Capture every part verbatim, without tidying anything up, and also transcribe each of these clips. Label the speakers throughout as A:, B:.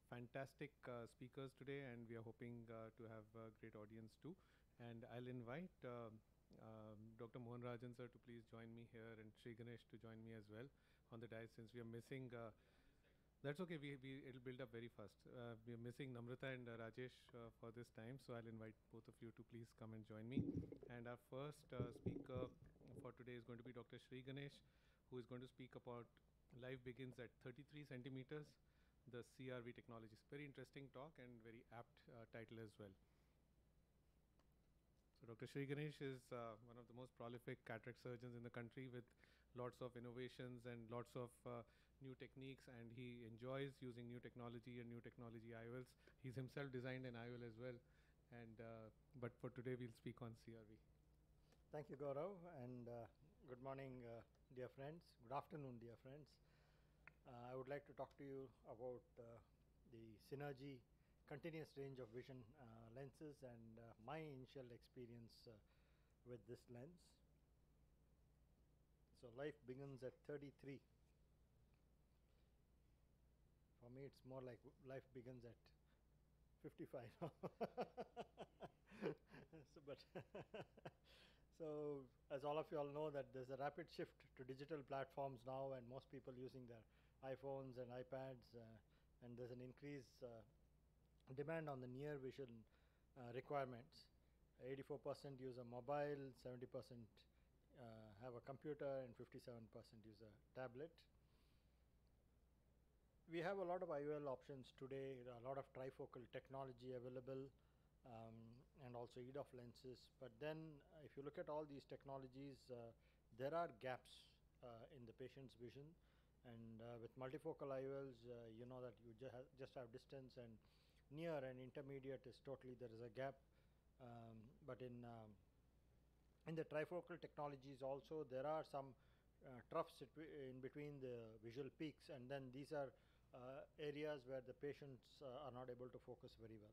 A: fantastic uh, speakers today, and we are hoping uh, to have a great audience too. And I'll invite um um, Doctor Mohan Rajan sir to please join me here, and Sri Ganesh to join me as well on the dais, since we are missing. Uh, that's okay. We, we it'll build up very fast. Uh, we are missing Namrata and uh, Rajesh uh, for this time, so I'll invite both of you to please come and join me. And our first uh, speaker for today is going to be Doctor Sri Ganesh, who is going to speak about life begins at thirty-three centimeters, the C R V technologies. Very interesting talk and very apt uh, title as well. So Doctor Sri Ganesh is uh, one of the most prolific cataract surgeons in the country, with lots of innovations and lots of uh, new techniques, and he enjoys using new technology and new technology I O Ls. He's himself designed an I O L as well, and uh, but for today we'll speak on C R V.
B: Thank you, Gaurav, and uh, good morning, uh, dear friends. Good afternoon, dear friends. Uh, I would like to talk to you about uh, the Synergy continuous range of vision uh, lenses and uh, my initial experience uh, with this lens. So life begins at thirty-three. For me, it's more like life begins at fifty-five. so, but so as all of you all know, that there's a rapid shift to digital platforms now, and most people using their iPhones and iPads, uh, and there's an increase uh, demand on the near vision uh, requirements. eighty-four percent use a mobile, seventy percent uh, have a computer, and fifty-seven percent use a tablet. We have a lot of I O L options today, a lot of trifocal technology available, um, and also E D O F lenses. But then uh, if you look at all these technologies, uh, there are gaps uh, in the patient's vision. And uh, with multifocal I O Ls, uh, you know that you ju ha just have distance, and near and intermediate is totally, there is a gap. Um, but in, um, in the trifocal technologies also, there are some uh, troughs in between the visual peaks, and then these are uh, areas where the patients uh, are not able to focus very well.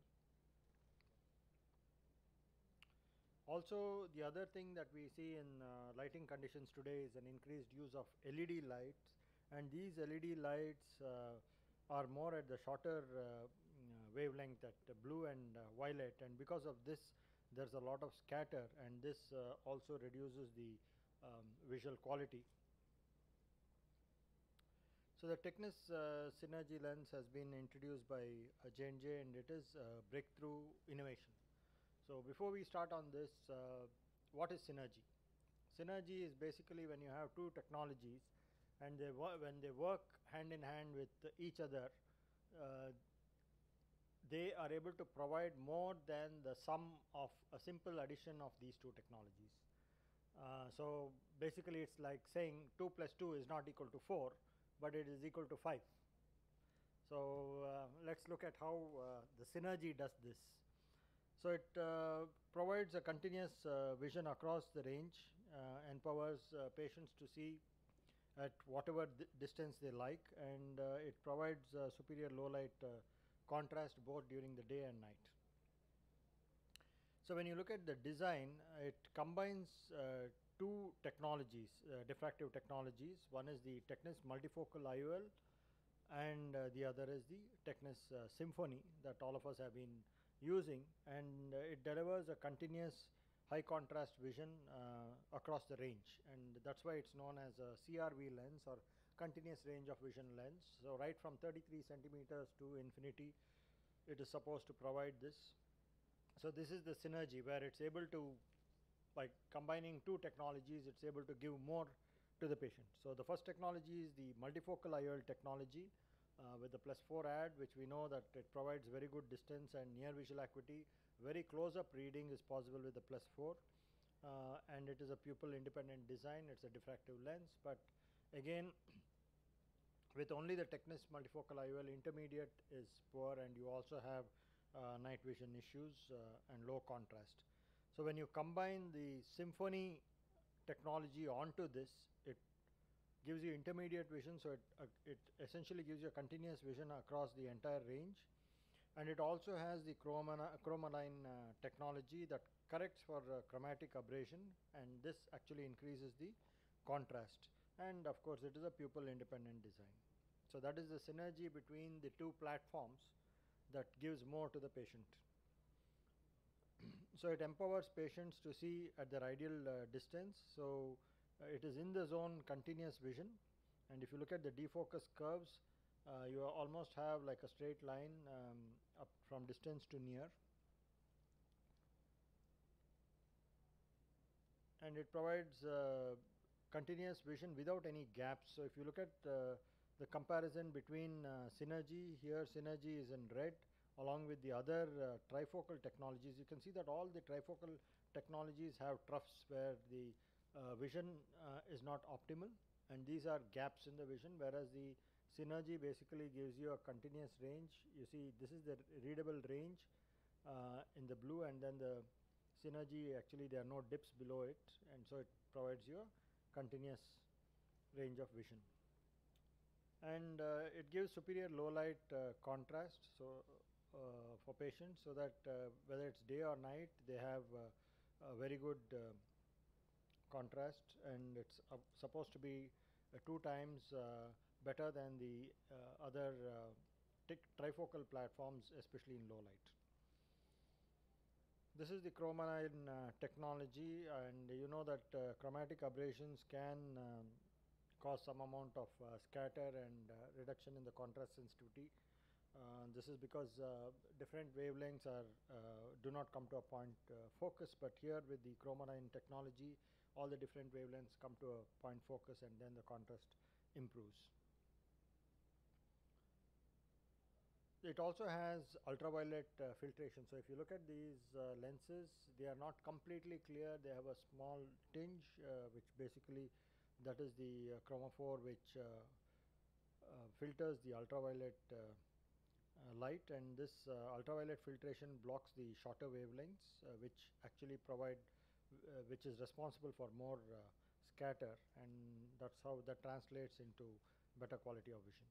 B: Also, the other thing that we see in uh, lighting conditions today is an increased use of L E D lights, and these L E D lights uh, are more at the shorter uh, wavelength, at blue and uh, violet, and because of this there's a lot of scatter, and this uh, also reduces the um, visual quality. So the Technis uh, Synergy lens has been introduced by uh, J and J, and it is a breakthrough innovation. So before we start on this, uh, what is synergy? Synergy is basically when you have two technologies, and they when they work hand in hand with each other, uh, they are able to provide more than the sum of a simple addition of these two technologies. Uh, so basically it's like saying two plus two is not equal to four, but it is equal to five. So uh, let's look at how uh, the Synergy does this. So it uh, provides a continuous uh, vision across the range, uh, empowers uh, patients to see at whatever distance they like, and uh, it provides uh, superior low light uh, contrast both during the day and night. So when you look at the design, uh, it combines uh, two technologies, uh, diffractive technologies. One is the Technis multifocal I O L, and uh, the other is the Technis uh, Symphony that all of us have been using, and uh, it delivers a continuous high contrast vision uh, across the range, and that's why it's known as a C R V lens, or continuous range of vision lens. So right from thirty-three centimeters to infinity, it is supposed to provide this. So this is the synergy where it's able to, by combining two technologies, it's able to give more to the patient. So the first technology is the multifocal I O L technology uh, with the plus four add, which we know that it provides very good distance and near visual acuity. Very close-up reading is possible with the plus four, uh, and it is a pupil independent design. It's a diffractive lens, but again with only the Technis multifocal I O L, intermediate is poor, and you also have uh, night vision issues uh, and low contrast. So when you combine the Symphony technology onto this, it gives you intermediate vision, so it, uh, it essentially gives you a continuous vision across the entire range. And it also has the chroma chromaline uh, technology that corrects for uh, chromatic aberration, and this actually increases the contrast. And of course it is a pupil independent design. So that is the synergy between the two platforms that gives more to the patient. So it empowers patients to see at their ideal uh, distance. So uh, it is in the zone continuous vision, and if you look at the defocus curves, uh, you almost have like a straight line um, up from distance to near, and it provides uh, continuous vision without any gaps. So if you look at uh, the comparison between uh, Synergy, here Synergy is in red along with the other uh, trifocal technologies, you can see that all the trifocal technologies have troughs where the uh, vision uh, is not optimal, and these are gaps in the vision, whereas the Synergy basically gives you a continuous range. You see this is the readable range uh, in the blue, and then the Synergy, actually there are no dips below it, and so it provides you a continuous range of vision. And uh, it gives superior low light uh, contrast so uh, for patients, so that uh, whether it's day or night, they have uh, a very good uh, contrast, and it's uh, supposed to be uh, two times uh, better than the uh, other uh, trifocal platforms, especially in low light. This is the Chroma nine uh, technology, and you know that uh, chromatic aberrations can um, cause some amount of uh, scatter and uh, reduction in the contrast sensitivity. Uh, this is because uh, different wavelengths are uh, do not come to a point uh, focus, but here with the Chroma nine technology, all the different wavelengths come to a point focus, and then the contrast improves. It also has ultraviolet uh, filtration. So if you look at these uh, lenses, they are not completely clear. They have a small tinge, uh, which basically that is the uh, chromophore, which uh, uh, filters the ultraviolet uh, uh, light, and this uh, ultraviolet filtration blocks the shorter wavelengths, uh, which actually provide, uh, which is responsible for more uh, scatter, and that's how that translates into better quality of vision.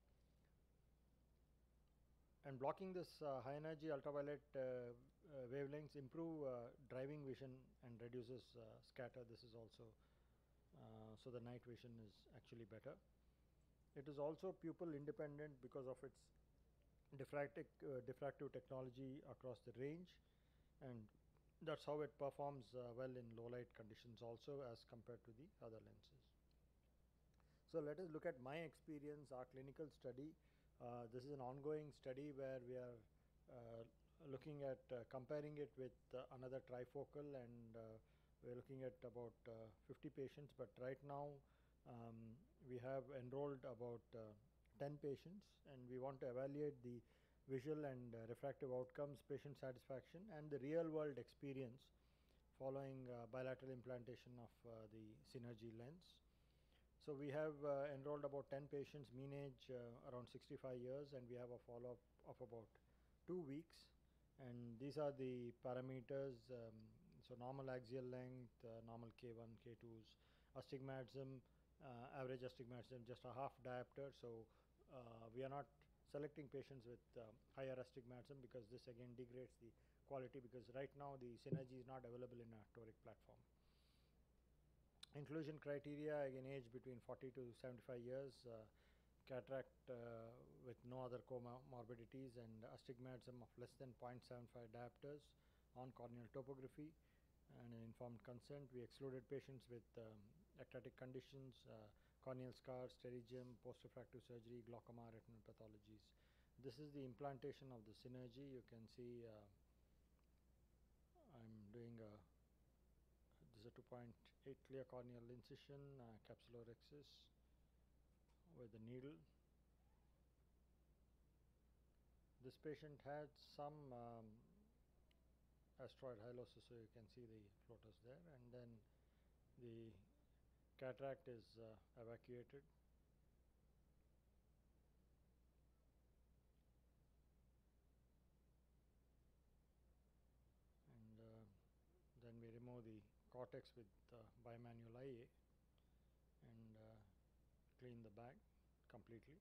B: And blocking this uh, high energy ultraviolet uh, uh, wavelengths improve uh, driving vision and reduces uh, scatter. This is also, uh, so the night vision is actually better. It is also pupil independent because of its diffractive, uh, diffractive technology across the range, and that's how it performs uh, well in low light conditions also as compared to the other lenses. So let us look at my experience, our clinical study. Uh, this is an ongoing study where we are uh, looking at uh, comparing it with uh, another trifocal, and uh, we're looking at about uh, fifty patients, but right now um, we have enrolled about uh, ten patients, and we want to evaluate the visual and uh, refractive outcomes, patient satisfaction, and the real world experience following uh, bilateral implantation of uh, the Synergy lens. So we have uh, enrolled about ten patients, mean age uh, around sixty-five years, and we have a follow-up of about two weeks. And these are the parameters, um, so normal axial length, uh, normal K one, K twos, astigmatism, uh, average astigmatism, just a half diopter. So uh, we are not selecting patients with uh, higher astigmatism, because this again degrades the quality, because right now the Synergy is not available in a toric platform. Inclusion criteria, again age between forty to seventy-five years, uh, cataract uh, with no other comorbidities, and astigmatism of less than zero point seven five diopters on corneal topography, and an informed consent. We excluded patients with um, ectatic conditions, uh, corneal scars, pterygium, post-refractive surgery, glaucoma, retinal pathologies. This is the implantation of the Synergy. You can see uh, I'm doing a this is a two point eight clear corneal incision, uh, capsulorhexis with the needle. This patient had some um, asteroid hyalosis, so you can see the floaters there, and then the cataract is uh, evacuated. And uh, then we remove the cortex with uh, bimanual I A and uh, clean the bag completely.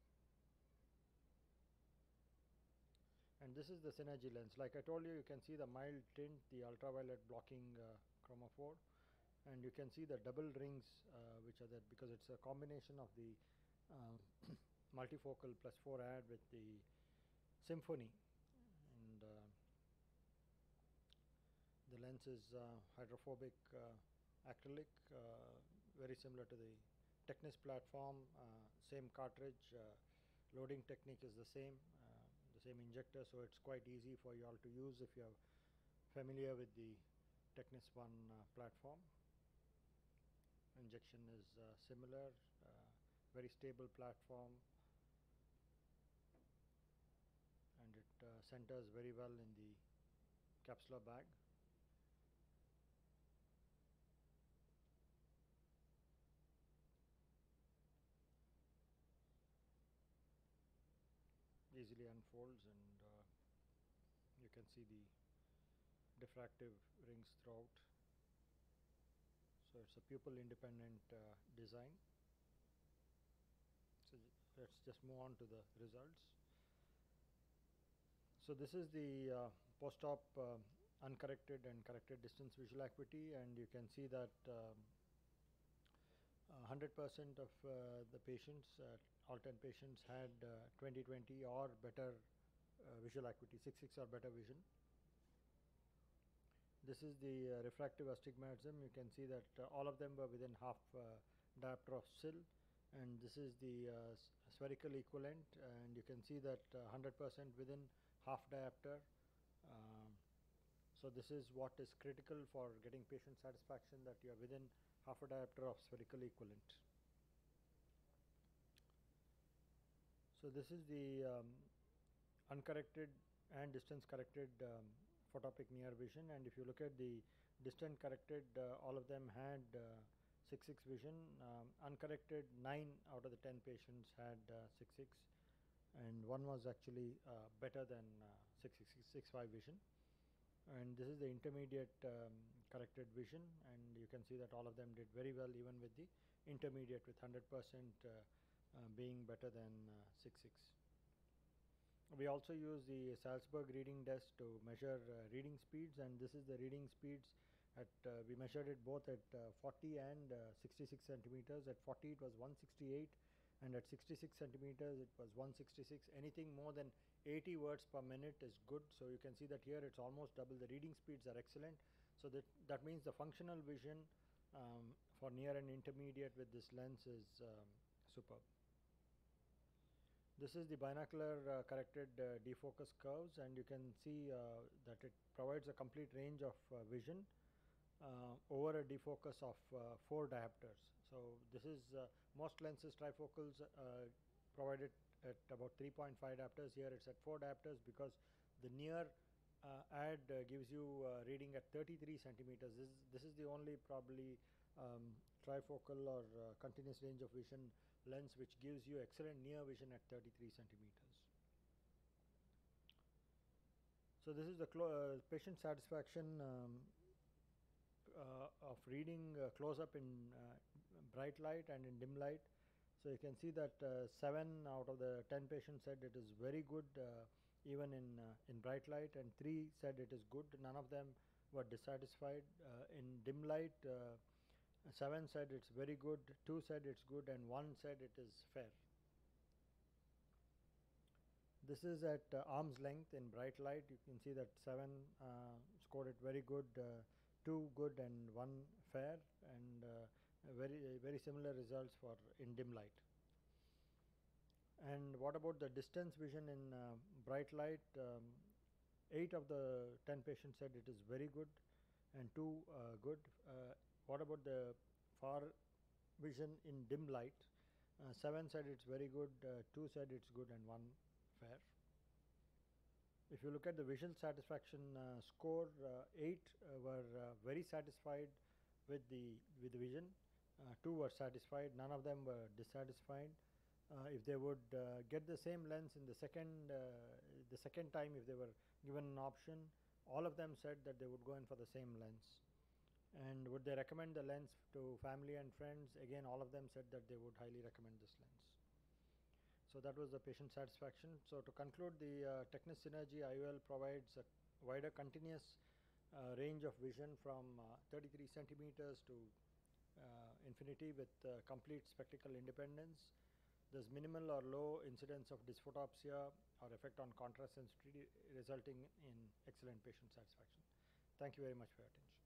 B: And this is the Synergy lens. Like I told you, you can see the mild tint, the ultraviolet blocking uh, chromophore, and you can see the double rings uh, which are there, because it's a combination of the uh, multifocal plus four ad with the Symphony. lens is uh, hydrophobic uh, acrylic, uh, very similar to the Technis platform, uh, same cartridge, uh, loading technique is the same, uh, the same injector, so it's quite easy for you all to use if you are familiar with the Technis One uh, platform. Injection is uh, similar, uh, very stable platform, and it uh, centers very well in the capsular bag. Easily unfolds, and uh, you can see the diffractive rings throughout. So it's a pupil independent uh, design. So let's just move on to the results. So this is the uh, post-op uh, uncorrected and corrected distance visual acuity, and you can see that um, one hundred percent of uh, the patients, uh, all ten patients had twenty twenty uh, or better uh, visual acuity, six six or better vision. This is the uh, refractive astigmatism. You can see that uh, all of them were within half uh, diopter of C I L, and this is the uh, spherical equivalent, and you can see that uh, one hundred percent within half diopter. Um, so this is what is critical for getting patient satisfaction, that you are within half a diopter of spherical equivalent. So this is the um, uncorrected and distance corrected um, photopic near vision, and if you look at the distant corrected, uh, all of them had uh, six six vision. Um, uncorrected, nine out of the ten patients had uh, six six, and one was actually uh, better than uh, six six six five vision. And this is the intermediate um, corrected vision, and you can see that all of them did very well, even with the intermediate, with one hundred percent uh, uh, being better than uh, six six. We also use the Salzburg reading desk to measure uh, reading speeds, and this is the reading speeds at, uh, we measured it both at uh, forty and uh, sixty-six centimeters. At forty it was one sixty-eight, and at sixty-six centimeters it was one sixty-six. Anything more than eighty words per minute is good. So you can see that here it's almost double. The reading speeds are excellent. So that, that means the functional vision um, for near and intermediate with this lens is um, superb. This is the binocular uh, corrected uh, defocus curves, and you can see uh, that it provides a complete range of uh, vision uh, over a defocus of uh, four diopters. So this is uh, most lenses trifocals uh, provided at about three point five diopters. Here it's at four diopters, because the near uh, ad uh, gives you uh, reading at thirty-three centimeters. This, this is the only probably um, trifocal or uh, continuous range of vision lens which gives you excellent near vision at thirty-three centimeters. So this is the uh, patient satisfaction um, uh, of reading uh, close up in uh, bright light and in dim light. So you can see that uh, seven out of the ten patients said it is very good uh, even in uh, in bright light, and three said it is good. None of them were dissatisfied. Uh, in dim light, uh, seven said it's very good, two said it's good, and one said it is fair. This is at uh, arm's length in bright light. You can see that seven uh, scored it very good, uh, two good, and one fair, and uh, very uh, very similar results for in dim light. And what about the distance vision in uh, bright light? Um, eight of the ten patients said it is very good, and two uh, good. Uh, what about the far vision in dim light? Uh, seven said it's very good, uh, two said it's good, and one fair. If you look at the visual satisfaction uh, score, uh, eight uh, were uh, very satisfied with the with the vision. Uh, two were satisfied. None of them were dissatisfied. Uh, if they would uh, get the same lens in the second uh, the second time, if they were given an option, all of them said that they would go in for the same lens. And would they recommend the lens to family and friends? Again, all of them said that they would highly recommend this lens. So that was the patient satisfaction. So to conclude, the uh, Technis Synergy I O L provides a wider continuous uh, range of vision from uh, thirty-three centimeters to uh, infinity with uh, complete spectacle independence. There's minimal or low incidence of dysphotopsia or effect on contrast sensitivity, resulting in excellent patient satisfaction. Thank you very much for your attention.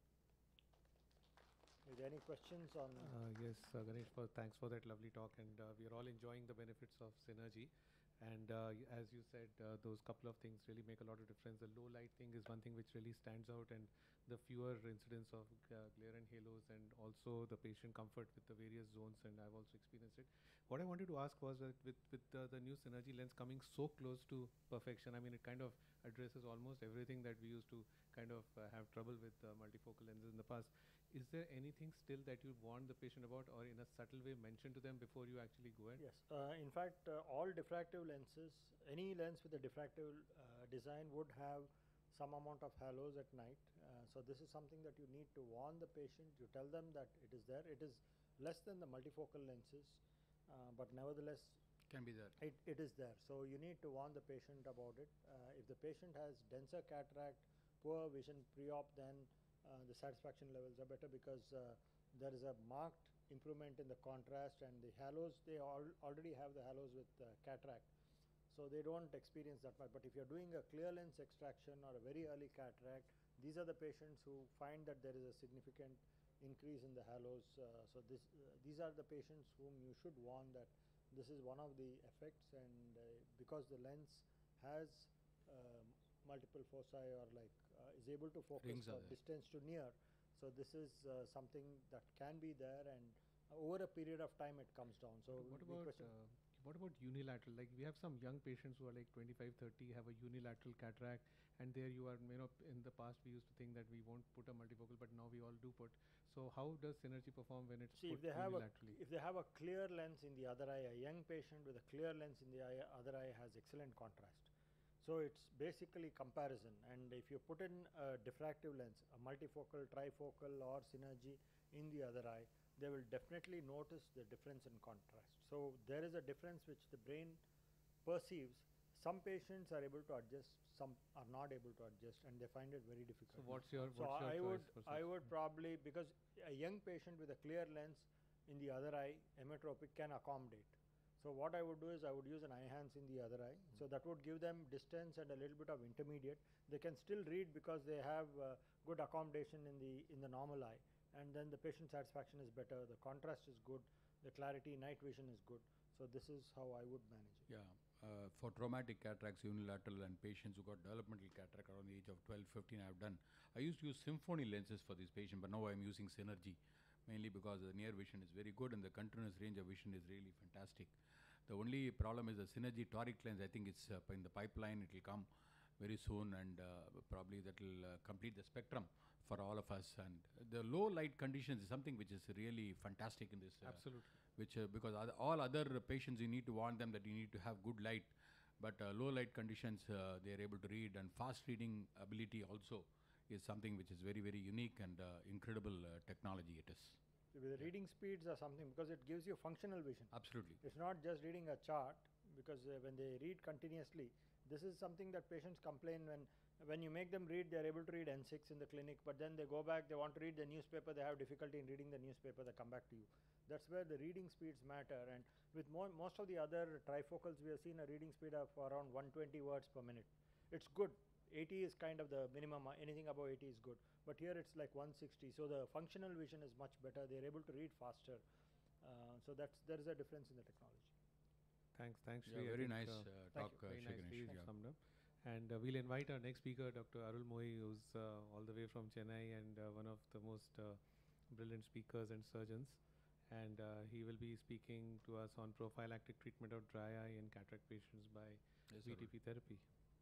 B: Is there any questions on?
A: Uh, yes, uh, Ganesh, for, thanks for that lovely talk, and uh, we are all enjoying the benefits of synergy. And uh, y- as you said, uh, those couple of things really make a lot of difference. The low light thing is one thing which really stands out, and the fewer incidents of uh, glare and halos, and also the patient comfort with the various zones. And I've also experienced it. What I wanted to ask was that with with uh, the new synergy lens coming so close to perfection, I mean, it kind of addresses almost everything that we used to kind of uh, have trouble with uh, multifocal lenses in the past. Is there anything still that you warn the patient about, or in a subtle way mention to them before you actually go ahead?
B: Yes. Uh, in fact, uh, all diffractive lenses, any lens with a diffractive uh, design would have some amount of halos at night. Uh, so this is something that you need to warn the patient. You tell them that it is there. It is less than the multifocal lenses, uh, but nevertheless,
C: Can be there.
B: it, it is there. So you need to warn the patient about it. Uh, if the patient has denser cataract, poor vision pre-op, then uh, the satisfaction levels are better because uh, there is a marked improvement in the contrast, and the halos, they al already have the halos with uh, cataract. So they don't experience that much. But if you're doing a clear lens extraction or a very early cataract, these are the patients who find that there is a significant increase in the halos. Uh, so this, uh, these are the patients whom you should warn that this is one of the effects, and uh, because the lens has um, multiple foci, or like uh, is able to focus
C: Rings are
B: for
C: there.
B: distance to near. So this is uh, something that can be there, and uh, over a period of time it comes down. So
A: What
B: the
A: about
B: question-
A: uh, what about unilateral? Like we have some young patients who are like twenty-five, thirty, have a unilateral cataract, and there you are, you know, in the past we used to think that we won't put a multifocal, but now we all do put. So how does synergy perform when it's
B: See,
A: put
B: if they have a
A: unilaterally?
B: if they have a clear lens in the other eye, a young patient with a clear lens in the eye, other eye has excellent contrast. So it's basically comparison. And if you put in a diffractive lens, a multifocal, trifocal, or synergy in the other eye, they will definitely notice the difference in contrast. So there is a difference which the brain perceives. Some patients are able to adjust, some are not able to adjust, and they find it very difficult.
A: So what's your
B: So
A: what's your
B: I
A: choice
B: would
A: for
B: I
A: such?
B: would probably, because a young patient with a clear lens in the other eye, emmetropic, can accommodate. So what I would do is I would use an eye enhance in the other eye. So that would give them distance and a little bit of intermediate. They can still read because they have uh, good accommodation in the in the normal eye, and then the patient satisfaction is better. The contrast is good. The clarity, night vision is good. So this is how I would manage it.
C: Yeah. Uh, for traumatic cataracts, unilateral, and patients who got developmental cataract around the age of twelve, fifteen, I have done. I used to use Symphony lenses for this patient, but now I'm using Synergy, mainly because the near vision is very good and the continuous range of vision is really fantastic. The only problem is the Synergy toric lens. I think it's uh, in the pipeline. It will come very soon, and uh, probably that will uh, complete the spectrum for all of us. And the low light conditions is something which is really fantastic in this. Uh,
A: Absolutely.
C: Which uh, because other, all other patients, you need to warn them that you need to have good light, but uh, low light conditions uh, they are able to read, and fast reading ability also is something which is very very unique and uh, incredible uh, technology it is.
B: So the reading speeds are something because it gives you functional vision.
C: Absolutely.
B: It's not just reading a chart, because uh, when they read continuously, this is something that patients complain when when you make them read, they are able to read N six in the clinic, but then they go back, they want to read the newspaper, they have difficulty in reading the newspaper, they come back to you. That's where the reading speeds matter. And with more, most of the other trifocals, we have seen a reading speed of around one hundred twenty words per minute. It's good. eighty is kind of the minimum. uh, Anything above eighty is good. But here it's like one sixty. So the functional vision is much better. They're able to read faster. Uh, so that's there is a difference in the technology.
A: Thanks, thanks,
C: Yeah,
A: Shri. I
C: very
A: think,
C: nice
A: uh,
C: uh,
B: thank
C: talk,
B: you.
C: uh,
A: very
C: Shri
A: nicely
C: Ganesh. Yeah.
A: summed up. And uh, we'll invite our next speaker, Doctor Arul Mohi, who's uh, all the way from Chennai and uh, one of the most uh, brilliant speakers and surgeons. And uh, he will be speaking to us on prophylactic treatment of dry eye in cataract patients by
C: Yes,
A: V
C: Arul.
A: T P therapy.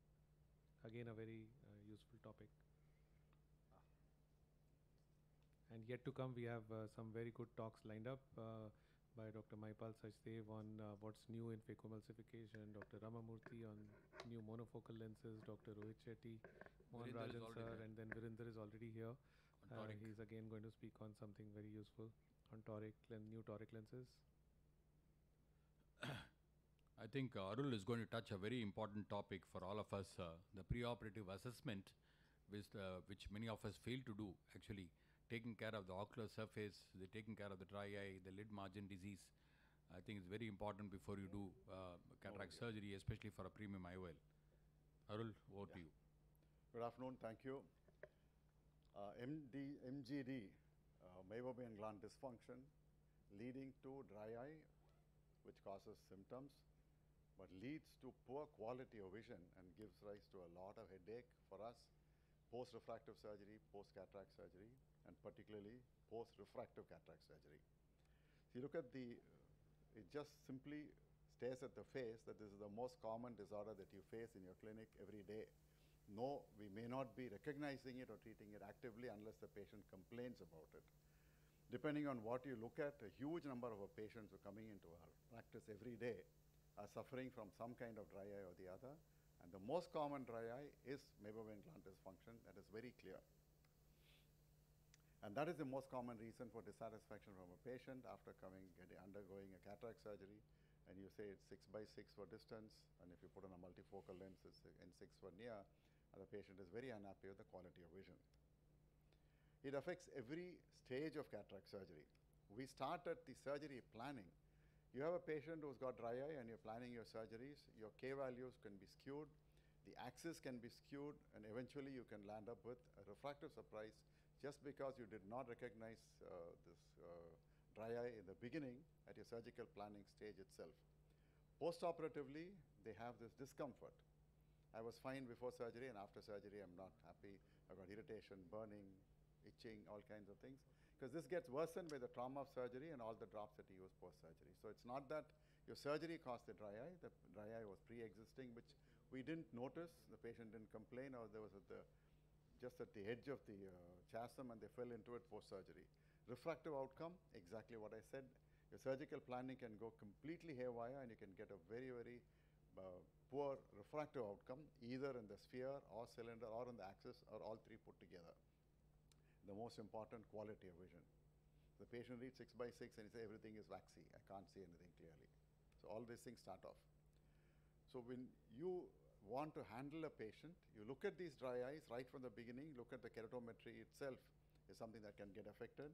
A: Again, a very uh, useful topic. And yet to come, we have uh, some very good talks lined up uh, by Doctor Maipal Sachdev on uh, what's new in phacoemulsification, Doctor Ramamurthy on new monofocal lenses, Doctor Rohit Shetty, Mohan
C: Virender is
A: Rajan
C: already
A: sir,
C: there.
A: and then Virinder is already here.
C: On
A: Uh,
C: toric.
A: he's again going to speak on something very useful on toric len- new toric lenses.
C: I think uh, Arul is going to touch a very important topic for all of us, uh, the preoperative assessment, which, uh, which many of us fail to do, actually. Taking care of the ocular surface, the taking care of the dry eye, the lid margin disease. I think it's very important before you do uh, cataract
D: yeah.
C: surgery, especially for a premium I O L. Arul, over to
D: Yeah.
C: you.
D: Good afternoon. Thank you. uh, M D, M G D, uh, meibomian gland dysfunction, leading to dry eye, which causes symptoms, but leads to poor quality of vision and gives rise to a lot of headache for us, post-refractive surgery, post-cataract surgery, and particularly post-refractive cataract surgery. So you look at the, uh, it just simply stares at the face that this is the most common disorder that you face in your clinic every day. No, we may not be recognizing it or treating it actively unless the patient complains about it. Depending on what you look at, a huge number of our patients who are coming into our practice every day are suffering from some kind of dry eye or the other. And the most common dry eye is meibomian gland dysfunction. That is very clear. And that is the most common reason for dissatisfaction from a patient after coming, getting, undergoing a cataract surgery. And you say it's six by six for distance, and if you put on a multifocal lens, it's in six for near, and the patient is very unhappy with the quality of vision. It affects every stage of cataract surgery. We start at the surgery planning. You have a patient who's got dry eye and you're planning your surgeries, your K values can be skewed, the axis can be skewed, and eventually you can land up with a refractive surprise just because you did not recognize uh, this uh, dry eye in the beginning at your surgical planning stage itself. Post-operatively, they have this discomfort. I was fine before surgery, and after surgery I'm not happy. I've got irritation, burning, itching, all kinds of things. Because this gets worsened by the trauma of surgery and all the drops that you use post-surgery. So it's not that your surgery caused the dry eye. The dry eye was pre-existing, which we didn't notice. The patient didn't complain, or there was at the, just at the edge of the uh, chasm, and they fell into it post-surgery. Refractive outcome, exactly what I said. Your surgical planning can go completely haywire, and you can get a very, very uh, poor refractive outcome, either in the sphere or cylinder or in the axis, or all three put together. The most important, quality of vision. The patient reads six by six and he says everything is waxy. I can't see anything clearly. So all these things start off. So when you want to handle a patient, you look at these dry eyes right from the beginning, look at the keratometry itself is something that can get affected.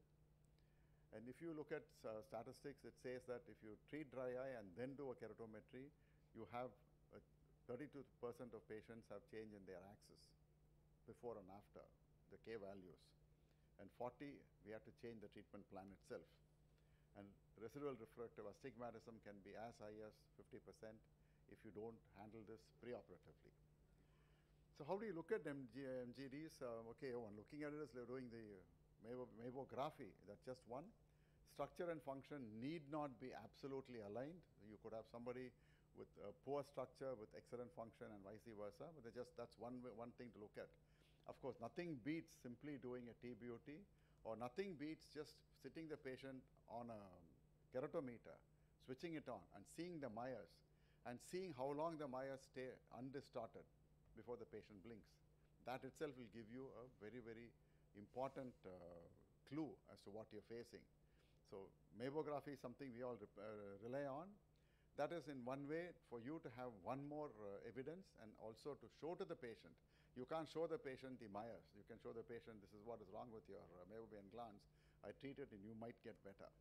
D: And if you look at uh, statistics, it says that if you treat dry eye and then do a keratometry, you have thirty-two percent of patients have change in their axis before and after, the K values. And forty, we have to change the treatment plan itself. And residual refractive astigmatism can be as high as fifty percent if you don't handle this preoperatively. So how do you look at M G, M G Ds? Uh, okay, one looking at it is they're doing the uh, meibography, that's just one. Structure and function need not be absolutely aligned. You could have somebody with uh, poor structure with excellent function and vice versa, but just, that's one, one thing to look at. Of course, nothing beats simply doing a T B U T, or nothing beats just sitting the patient on a keratometer, switching it on and seeing the Myers and seeing how long the Myers stay undistorted before the patient blinks. That itself will give you a very, very important uh, clue as to what you're facing. So meibography is something we all re uh, rely on. That is in one way for you to have one more uh, evidence, and also to show to the patient. You can't show the patient the Myers. You can show the patient this is what is wrong with your uh, meibomian glands. I treat it and you might get better.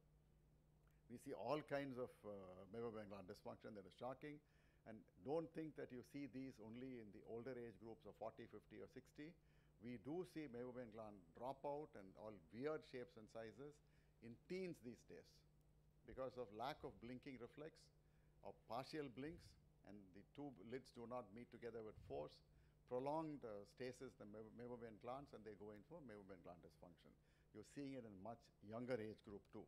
D: We see all kinds of uh, meibomian gland dysfunction that is shocking, and don't think that you see these only in the older age groups of forty, fifty or sixty. We do see meibomian gland dropout and all weird shapes and sizes in teens these days because of lack of blinking reflex or partial blinks, and the two lids do not meet together with force, prolonged uh, stasis the meibomian glands, and they go in for meibomian gland dysfunction. You're seeing it in much younger age group too.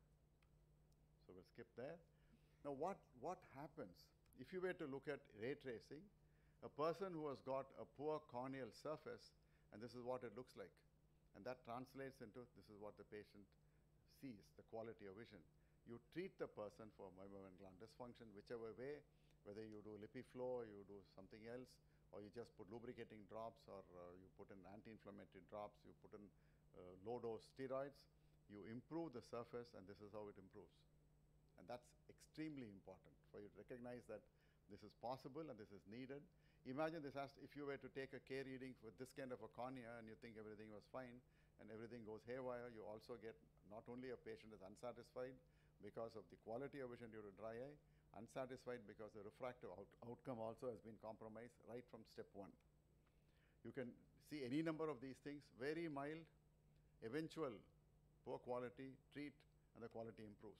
D: So we'll skip there. Now what, what happens if you were to look at ray tracing, a person who has got a poor corneal surface, and this is what it looks like, and that translates into this is what the patient sees, the quality of vision. You treat the person for meibomian gland dysfunction whichever way, whether you do LipiFlow or you do something else, or you just put lubricating drops, or uh, you put in anti-inflammatory drops, you put in uh, low-dose steroids, you improve the surface, and this is how it improves. And that's extremely important for you to recognize that this is possible and this is needed. Imagine this as if you were to take a K reading with this kind of a cornea and you think everything was fine and everything goes haywire. You also get not only a patient is unsatisfied because of the quality of vision due to dry eye, unsatisfied because the refractive out outcome also has been compromised right from step one. You can see any number of these things, very mild, eventual, poor quality, treat, and the quality improves.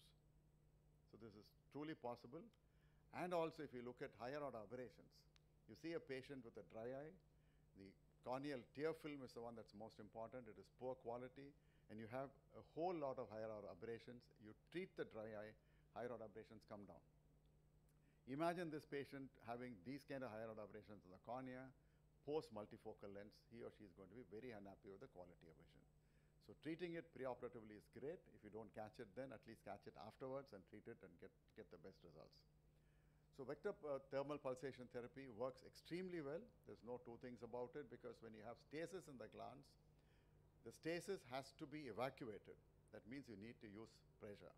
D: So this is truly possible. And also if you look at higher order aberrations, you see a patient with a dry eye, the corneal tear film is the one that's most important, it is poor quality, and you have a whole lot of higher order aberrations. You treat the dry eye, higher order aberrations come down. Imagine this patient having these kind of higher order aberrations in the cornea, post multifocal lens, he or she is going to be very unhappy with the quality of vision. So treating it preoperatively is great. If you don't catch it then, at least catch it afterwards and treat it and get, get the best results. So vector uh, thermal pulsation therapy works extremely well. There's no two things about it, because when you have stasis in the glans, the stasis has to be evacuated. That means you need to use pressure.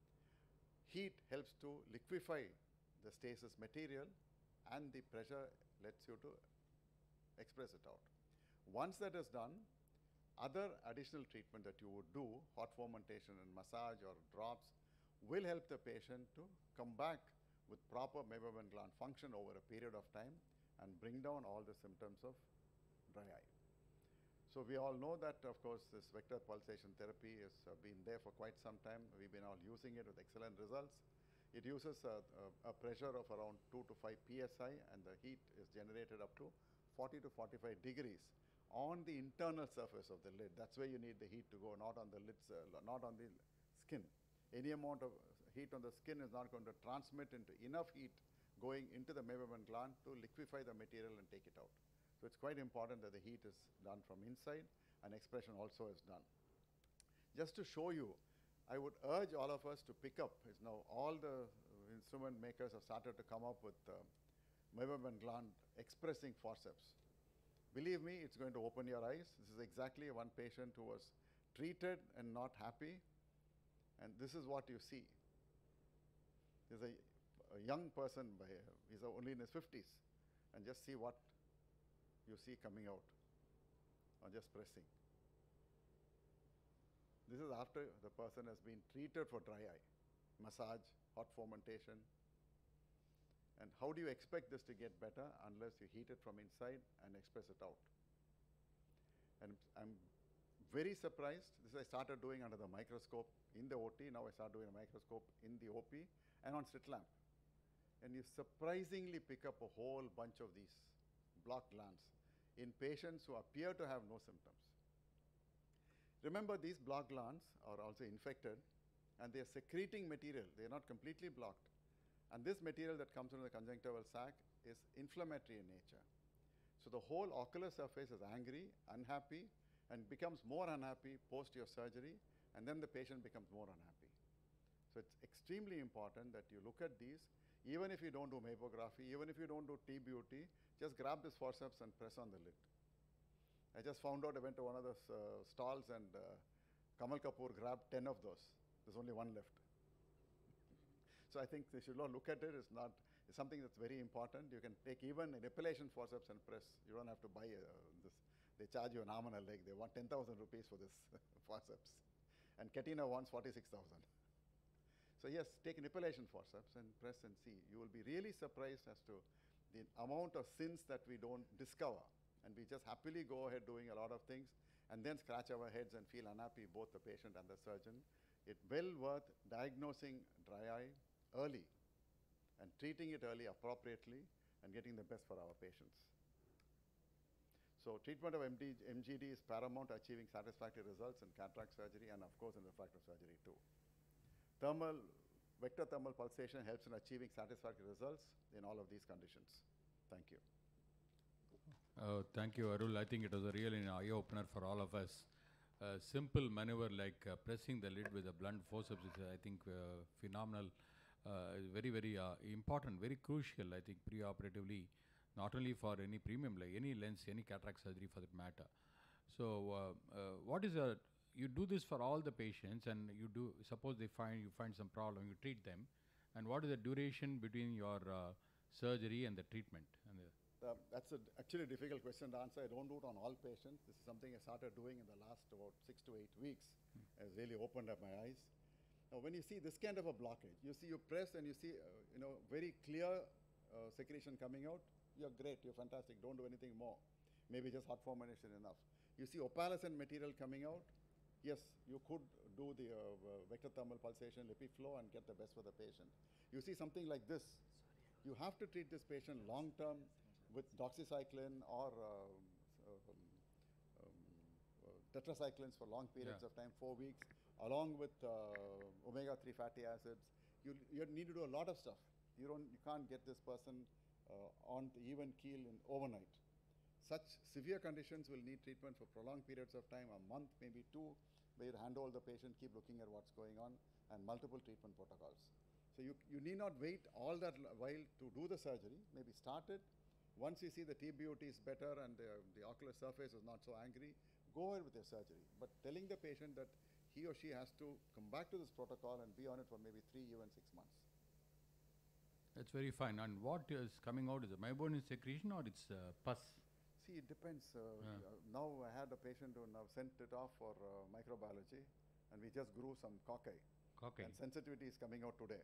D: Heat helps to liquefy the stasis material, and the pressure lets you to express it out. Once that is done, other additional treatment that you would do, hot fomentation and massage or drops, will help the patient to come back with proper meibomian gland function over a period of time and bring down all the symptoms of dry eye. So we all know that, of course, this vector pulsation therapy has uh, been there for quite some time. We've been all using it with excellent results. It uses a, a, a pressure of around two to five P S I, and the heat is generated up to forty to forty-five degrees on the internal surface of the lid. That's where you need the heat to go, not on the lids, uh, not on the skin. Any amount of heat on the skin is not going to transmit into enough heat going into the meibomian gland to liquefy the material and take it out. So it's quite important that the heat is done from inside, and expression also is done. Just to show you, I would urge all of us to pick up, is now all the instrument makers have started to come up with uh, meibomian gland expressing forceps. Believe me, it's going to open your eyes. This is exactly one patient who was treated and not happy, and this is what you see. There's a, a young person, by, uh, he's only in his fifties, and just see what you see coming out on just pressing. This is after the person has been treated for dry eye, massage, hot fomentation. And how do you expect this to get better unless you heat it from inside and express it out? And I'm very surprised. This I started doing under the microscope in the O T. Now I start doing a microscope in the O P and on slit lamp. And you surprisingly pick up a whole bunch of these block glands in patients who appear to have no symptoms. Remember, these block glands are also infected, and they are secreting material. They are not completely blocked. And this material that comes into the conjunctival sac is inflammatory in nature. So the whole ocular surface is angry, unhappy, and becomes more unhappy post your surgery, and then the patient becomes more unhappy. So it's extremely important that you look at these. Even if you don't do mammography, even if you don't do T-beauty, just grab this forceps and press on the lid. I just found out, I went to one of those uh, stalls, and uh, Kamal Kapoor grabbed ten of those. There's only one left. So I think they should not look at it. It's not, it's something that's very important. You can take even an epilation forceps and press. You don't have to buy uh, this. They charge you an arm and a leg. They want ten thousand rupees for this forceps. And Katina wants forty-six thousand. So yes, take an epilation forceps and press and see. You will be really surprised as to the amount of sins that we don't discover. And we just happily go ahead doing a lot of things and then scratch our heads and feel unhappy, both the patient and the surgeon. It's well worth diagnosing dry eye early and treating it early appropriately and getting the best for our patients. So treatment of M D, M G D is paramount to achieving satisfactory results in cataract surgery and of course in refractive surgery too. Thermal, vector thermal pulsation helps in achieving satisfactory results in all of these conditions. Thank you.
C: Uh, thank you, Arul. I think it was a really an eye-opener for all of us. A simple maneuver like uh, pressing the lid with a blunt forceps is, uh, I think, uh, phenomenal. Uh, very, very uh, important, very crucial, I think, pre-operatively, not only for any premium, like any lens, any cataract surgery for that matter. So, uh, uh, what is a, you do this for all the patients, and you do, suppose they find, you find some problem, you treat them, and what is the duration between your uh, surgery and the treatment? And the
D: Uh, that's a, actually a difficult question to answer. I don't do it on all patients. This is something I started doing in the last about six to eight weeks. Mm. It has really opened up my eyes. Now, when you see this kind of a blockage, you see you press and you see, uh, you know, very clear uh, secretion coming out, you're great, you're fantastic, don't do anything more. maybe just hot formulation enough. You see opalescent material coming out, yes, you could do the uh, uh, vector thermal pulsation, LipiFlow, and get the best for the patient. You see something like this, you have to treat this patient long term with doxycycline or uh, um, um, uh, tetracyclines for long periods
C: Yeah.
D: of time, four weeks, along with uh, omega three fatty acids. You, you need to do a lot of stuff. You, don't, you can't get this person uh, on the even keel in overnight. Such severe conditions will need treatment for prolonged periods of time, a month, maybe two, where you handhold the patient, keep looking at what's going on, and multiple treatment protocols. So you, you need not wait all that while to do the surgery. Maybe start it. Once you see the T B O T is better and the, the ocular surface is not so angry, go ahead with your surgery. But telling the patient that he or she has to come back to this protocol and be on it for maybe three, even six months.
C: That's very fine. And what is coming out is a meibomian secretion or it's uh, pus?
D: See, it depends. Uh,
C: Yeah.
D: uh, now I had a patient who now sent it off for uh, microbiology, and we just grew some cocci.
C: Okay.
D: And sensitivity is coming out today.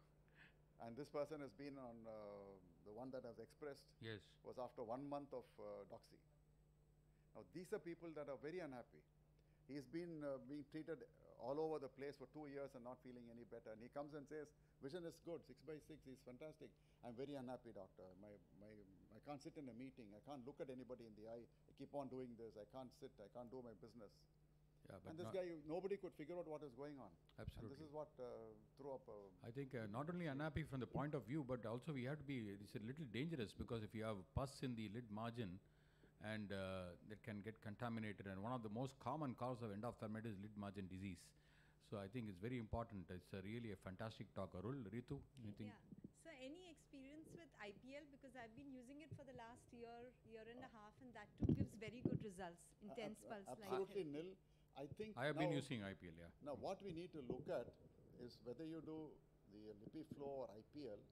D: And this person has been on uh, the one that has expressed
C: Yes.
D: was after one month of uh, doxy. Now these are people that are very unhappy. He's been uh, being treated all over the place for two years and not feeling any better. And he comes and says, vision is good, six by six is fantastic. I'm very unhappy, doctor. My, my, I can't sit in a meeting. I can't look at anybody in the eye. I keep on doing this. I can't sit. I can't do my business.
C: Yeah, but
D: And this
C: not-
D: guy, nobody could figure out what is going on. And this
C: Absolutely.
D: is what uh, threw up. Uh,
C: I think uh, not only unhappy from the point of view, but also we have to be, it's a little dangerous because if you have pus in the lid margin and uh, that can get contaminated, and one of the most common cause of endophthalmitis is lid margin disease. So I think it's very important. It's a really a fantastic talk. Arul, Ritu, anything?
E: Yeah. So any experience with I P L? Because I've been using it for the last year, year and a half, and that too gives very good results. Intense
D: ab-
E: pulse like
D: absolutely
E: it.
D: nil. I think
C: I have
D: now,
C: been using I P L, yeah.
D: Now, what we need to look at is whether you do the LipiFlow or I P L,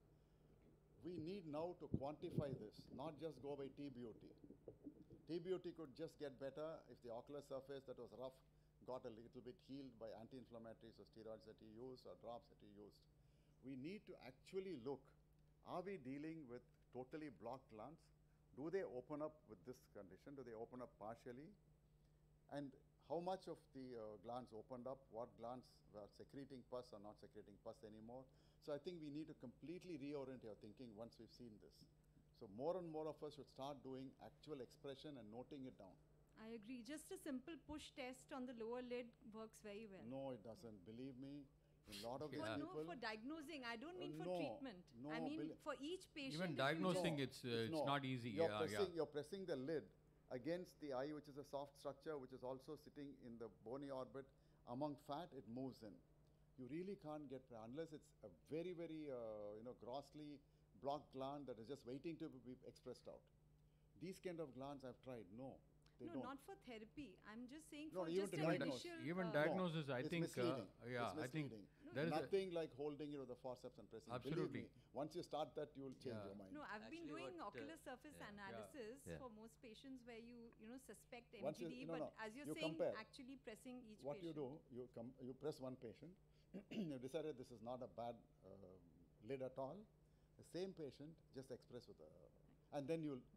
D: we need now to quantify this, not just go by T B O T. T B O T could just get better if the ocular surface that was rough got a little bit healed by anti-inflammatories or steroids that you used or drops that you used. We need to actually look, are we dealing with totally blocked glands? Do they open up with this condition? Do they open up partially? And how much of the uh, glands opened up? What glands were secreting pus or not secreting pus anymore? So I think we need to completely reorient your thinking once we've seen this. So more and more of us should start doing actual expression and noting it down.
E: I agree. Just a simple push test on the lower lid works very well.
D: No, it doesn't. Believe me, a lot of
C: Yeah.
E: Well,
D: these
E: no,
D: people.
E: for diagnosing. I don't
D: Uh,
E: mean for
D: no,
E: treatment.
D: no,
E: I mean
D: belie-
E: for each patient.
C: Even
E: if you
C: diagnosing,
E: just-
C: it's, uh, it's
D: no.
C: not easy.
D: You're
C: Yeah,
D: pressing,
C: yeah.
D: You're pressing the lid against the eye, which is a soft structure, which is also sitting in the bony orbit. Among fat, it moves in. You really can't get, unless it's a very, very, uh, you know, grossly blocked gland that is just waiting to be expressed out. These kind of glands I've tried, no, they
E: No,
D: don't.
E: not for therapy. I'm just saying
D: No,
E: for
D: even
E: just
D: to
E: an
D: diagnose.
E: initial.
C: Even
E: uh,
C: diagnosis, I
D: it's
C: think, uh,
D: misleading.
C: yeah,
D: It's
C: I think
D: misleading.
C: there is a,
D: Nothing like holding it with the forceps and pressing.
C: Absolutely.
D: Believe me, once you start that, you will change
C: Yeah.
D: your mind.
E: No, I've been
F: Actually
E: doing
F: what, uh,
E: ocular surface
F: yeah.
E: analysis
F: Yeah.
E: for most patients where you, you know, suspect
D: Once you-
E: M G D,
D: no,
E: but
D: no,
E: as you're
D: you
E: saying,
D: compare.
E: actually pressing each
D: What you
E: patient.
D: do, you, com- you press one patient, you decided this is not a bad uh, lid at all. The same patient, just express with a, and then you'll,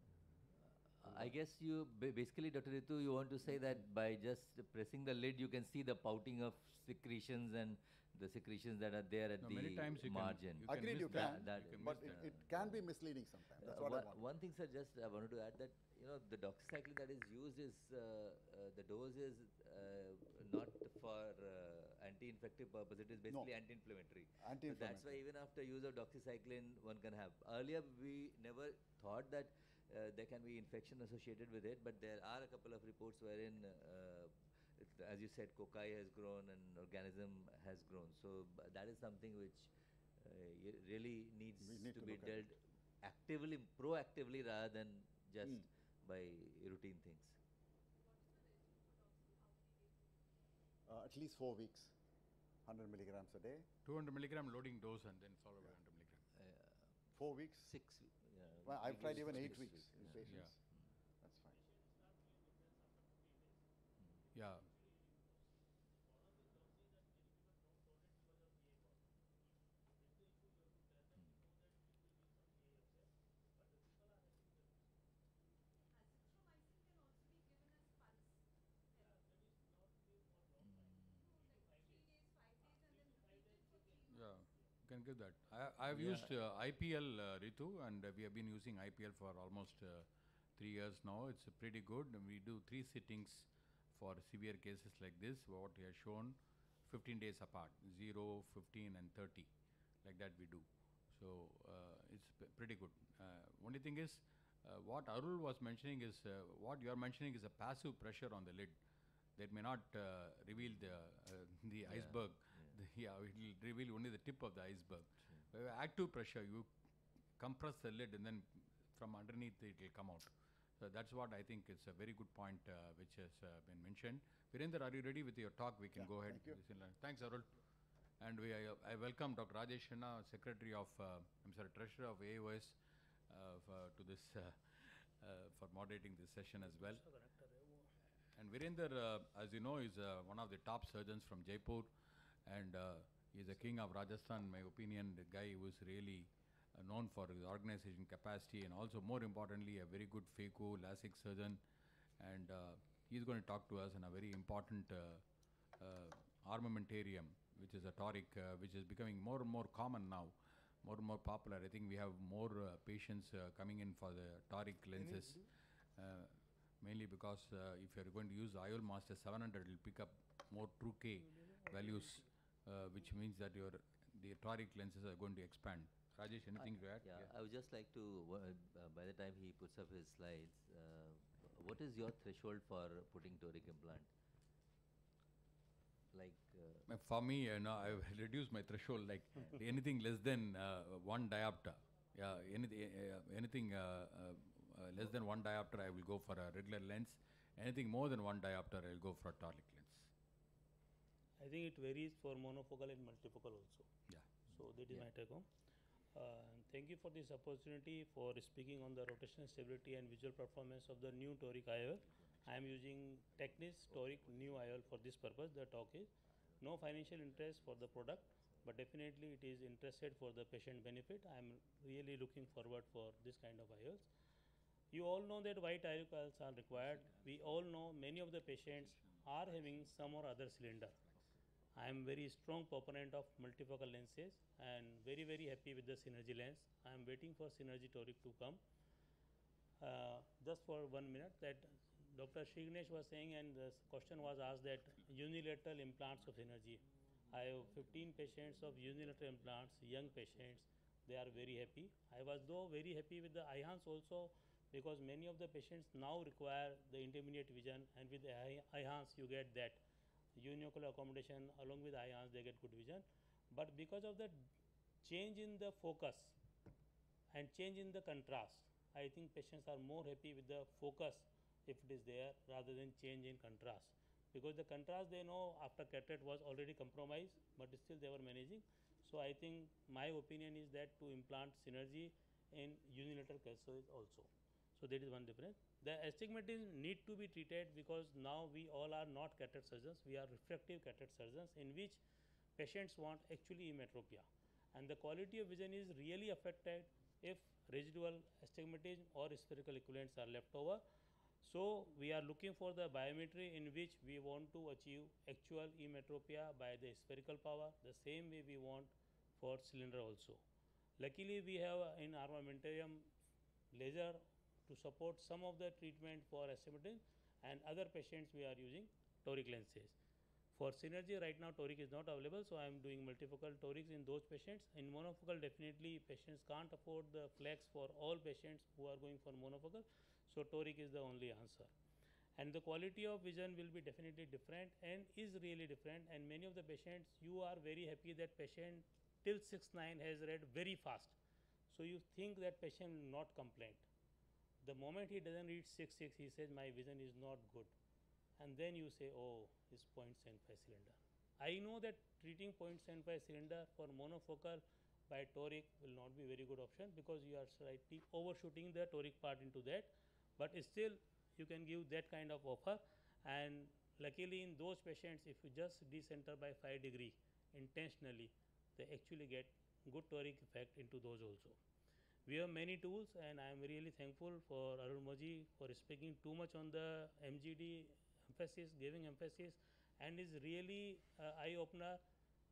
F: I guess you ba- basically, Doctor Ritu, you want to say that by just pressing the lid, you can see the pouting of secretions and the secretions that are there at
C: no,
F: the
C: many times you
F: margin.
C: can, you can
D: Agreed,
C: miss
D: you
C: that.
D: can,
F: that-
C: You can
D: but
C: miss
D: it,
C: that.
D: it can be misleading sometimes. That's
F: Uh,
D: what I
F: one,
D: want.
F: one thing, sir, just I wanted to add that you know the doxycycline that is used is uh, uh, the dose is uh, not for uh, anti-infective purpose. It is
D: No.
F: basically anti-inflammatory. So
D: Anti-inflammatory.
F: that's why even after use of doxycycline, one can have. Earlier, we never thought that uh, there can be infection associated with it, but there are a couple of reports wherein, uh, it, as you said, cocci has grown and organism has grown. So b- that is something which uh, y- really needs
D: We need
F: to,
D: to
F: be
D: look at
F: dealt actively, proactively rather than just
D: Mm.
F: by routine things.
D: Uh, at least four weeks, one hundred milligrams a day,
C: two hundred milligram loading dose and then followed by one hundred milligram.
F: Uh,
D: four weeks.
F: six. Yeah,
D: Well,
F: we
D: I've tried
F: use
D: even
F: six
D: eight weeks in
F: Yeah.
D: patients.
C: Yeah.
D: That's fine.
C: Yeah. can give that. I, I've
F: Yeah.
C: used uh, I P L, uh, Ritu, and uh, we have been using I P L for almost uh, three years now. It's uh, pretty good. And we do three sittings for severe cases like this, what we have shown, fifteen days apart, zero, fifteen, and thirty. Like that we do. So uh, it's p- pretty good. Uh, only thing is, uh, what Arul was mentioning is, uh, what you are mentioning is a passive pressure on the lid that may not uh, reveal the, uh, the
F: Yeah,
C: iceberg.
F: yeah.
C: The, yeah, it will reveal only the tip of the iceberg. Uh, active pressure, you compress the lid and then from underneath it will come out. So that's what I think is a very good point uh, which has uh, been mentioned. Virender, are you ready with your talk? We can
D: Yeah,
C: go ahead.
D: thank you.
C: Thanks, Arul. And we, I, I welcome Doctor Rajesh Shanna, Secretary of, uh, I'm sorry, Treasurer of A O S, uh, for, to this, uh, uh, for moderating this session as well. And Virender, uh, as you know, is uh, one of the top surgeons from Jaipur, and uh, he's a king of Rajasthan, in my opinion, the guy who is really uh, known for his organization capacity, and also, more importantly, a very good phaco, LASIK surgeon. And uh, he's going to talk to us on a very important uh, uh, armamentarium, which is a toric, uh, which is becoming more and more common now, more and more popular. I think we have more uh, patients uh, coming in for the toric lenses. Uh, mainly because uh, if you're going to use I O L Master seven hundred, it will pick up more true K values, uh, which means that your the toric lenses are going to expand. Rajesh, anything to add?
F: Yeah, I would just like to, uh, uh, by the time he puts up his slides, uh, what is your threshold for putting toric implant? Like, uh,
C: Uh, For me, you know, I've reduced my threshold, like anything less than uh, one diopter. Yeah, anything, uh, anything uh, uh, uh, less than one diopter, I will go for a regular lens. Anything more than one diopter, I'll go for a toric lens.
G: I think it varies for monofocal and multifocal also.
C: Yeah.
G: So that is
F: Yeah.
G: my take home. Uh, and thank you for this opportunity for speaking on the rotational stability and visual performance of the new toric I O L. I am using Technis toric new I O L for this purpose. The talk is no financial interest for the product, but definitely it is interested for the patient benefit. I am really looking forward for this kind of I O Ls. You all know that white I O Ls are required. We all know many of the patients are having some or other cylinder. I am very strong proponent of multifocal lenses and very very happy with the Synergy lens. I am waiting for Synergy toric to come. Uh, just for one minute, that Doctor Shriganesh was saying, and the question was asked that unilateral implants of Synergy. I have fifteen patients of unilateral implants, young patients. They are very happy. I was though very happy with the IHANS also, because many of the patients now require the intermediate vision, and with the IHANS you get that uniocular accommodation along with IHANS, they get good vision. But because of the change in the focus and change in the contrast, I think patients are more happy with the focus if it is there rather than change in contrast, because the contrast they know after cataract was already compromised, but still they were managing. So I think my opinion is that to implant Synergy in unilateral cases also. So that is one difference. The astigmatism need to be treated because now we all are not cataract surgeons, we are refractive cataract surgeons, in which patients want actually emmetropia, and the quality of vision is really affected if residual astigmatism or spherical equivalents are left over. So we are looking for the biometry in which we want to achieve actual emmetropia by the spherical power. The same way we want for cylinder also. Luckily we have uh, in armamentarium laser to support some of the treatment for astigmatism, and other patients we are using toric lenses. For Synergy right now toric is not available, so I am doing multifocal torics in those patients. In monofocal definitely patients can't afford the flex for all patients who are going for monofocal, so toric is the only answer. And the quality of vision will be definitely different and is really different, and many of the patients you are very happy that patient till six nine has read very fast, so you think that patient will not complain. The moment he doesn't read six six, he says my vision is not good, and then you say, oh, it's zero point seven five cylinder. I know that treating zero point seven five cylinder for monofocal by toric will not be very good option, because you are slightly overshooting the toric part into that, but still you can give that kind of offer. And luckily in those patients, if you just decenter by five degree intentionally, they actually get good toric effect into those also. We have many tools, and I am really thankful for Arul Moji for speaking too much on the M G D emphasis, giving emphasis, and is really uh, eye opener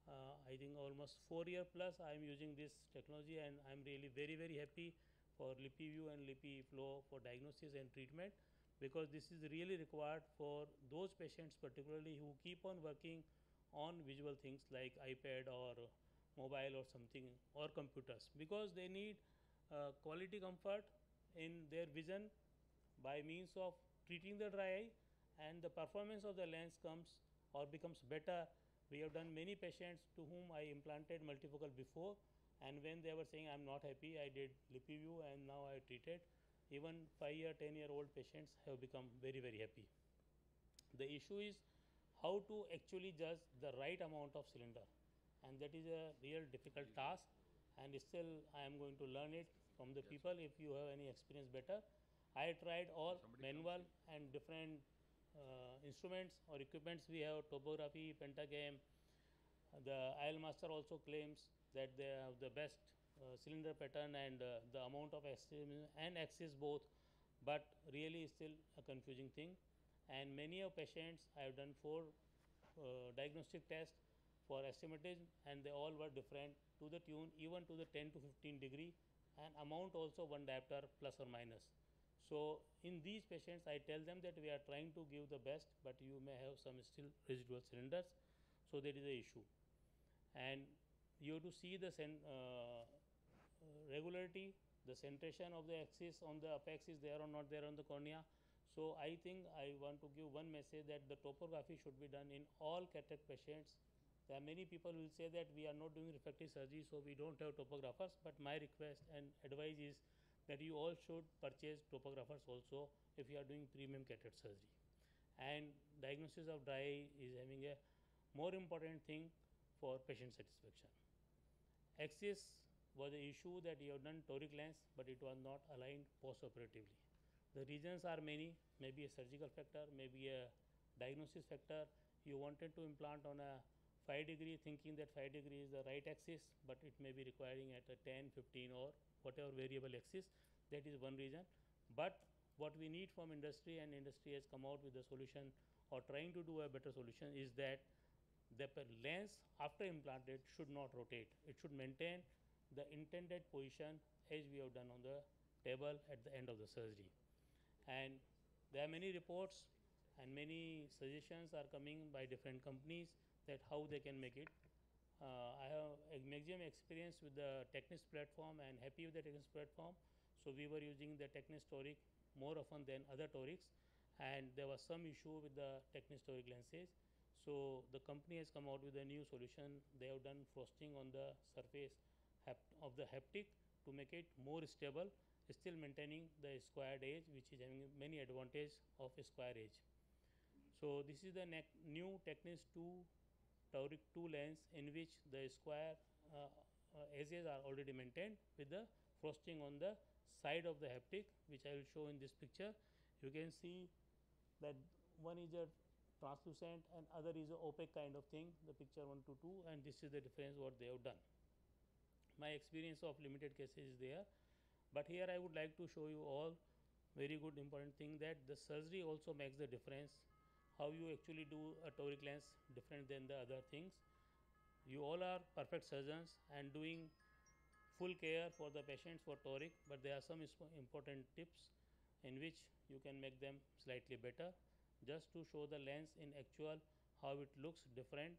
G: uh, I think almost four year plus I am using this technology, and I am really very very happy for LipiView and LipiFlow for diagnosis and treatment, because this is really required for those patients particularly who keep on working on visual things like iPad or mobile or something or computers, because they need uh, quality comfort in their vision by means of treating the dry eye, and the performance of the lens comes or becomes better. We have done many patients to whom I implanted multifocal before, and when they were saying I'm not happy, I did LipiView and now I treated. Even five year, ten year old patients have become very very happy. The issue is how to actually judge the right amount of cylinder, and that is a real difficult task, and still I am going to learn it from the people. If you have any experience better, I tried all manual and different uh, instruments or equipments. We have topography, pentagam. The I L Master also claims that they have the best uh, cylinder pattern and uh, the amount of axis and axis both, but really still a confusing thing. And many of patients I have done four uh, diagnostic tests for astigmatism, and they all were different to the tune even to the ten to fifteen degree, and amount also one diopter plus or minus. So in these patients I tell them that we are trying to give the best, but you may have some still residual cylinders, so that is the issue. And you have to see the uh, regularity, the centration of the axis on the apex is there or not there on the cornea. So I think I want to give one message, that the topography should be done in all cataract patients. There are many people who will say that we are not doing refractive surgery, so we don't have topographers, but my request and advice is that you all should purchase topographers also if you are doing premium cataract surgery. And diagnosis of dry eye is having a more important thing for patient satisfaction. Axis was the issue that you have done toric lens, but it was not aligned post-operatively. The reasons are many, maybe a surgical factor, maybe a diagnosis factor. You wanted to implant on a five degree, thinking that five degree is the right axis, but it may be requiring at a ten, fifteen or whatever variable axis. That is one reason. But what we need from industry, and industry has come out with a solution or trying to do a better solution, is that the lens after implanted should not rotate. It should maintain the intended position as we have done on the table at the end of the surgery. And there are many reports and many suggestions are coming by different companies that how they can make it. Uh, I have a maximum experience with the Technis platform and happy with the Technis platform. So we were using the Technis toric more often than other torics, and there was some issue with the Technis toric lenses. So the company has come out with a new solution. They have done frosting on the surface of the haptic to make it more stable, still maintaining the squared edge, which is having many advantages of a square edge. So this is the new Technis two toric two lens, in which the square uh, uh, edges are already maintained with the frosting on the side of the haptic, which I will show in this picture. You can see that one is a translucent and other is a opaque kind of thing, the picture one to two, and this is the difference what they have done. My experience of limited cases is there, but here I would like to show you all very good important thing, that the surgery also makes the difference, how you actually do a toric lens different than the other things. You all are perfect surgeons and doing full care for the patients for toric, but there are some important tips in which you can make them slightly better, just to show the lens in actual how it looks different.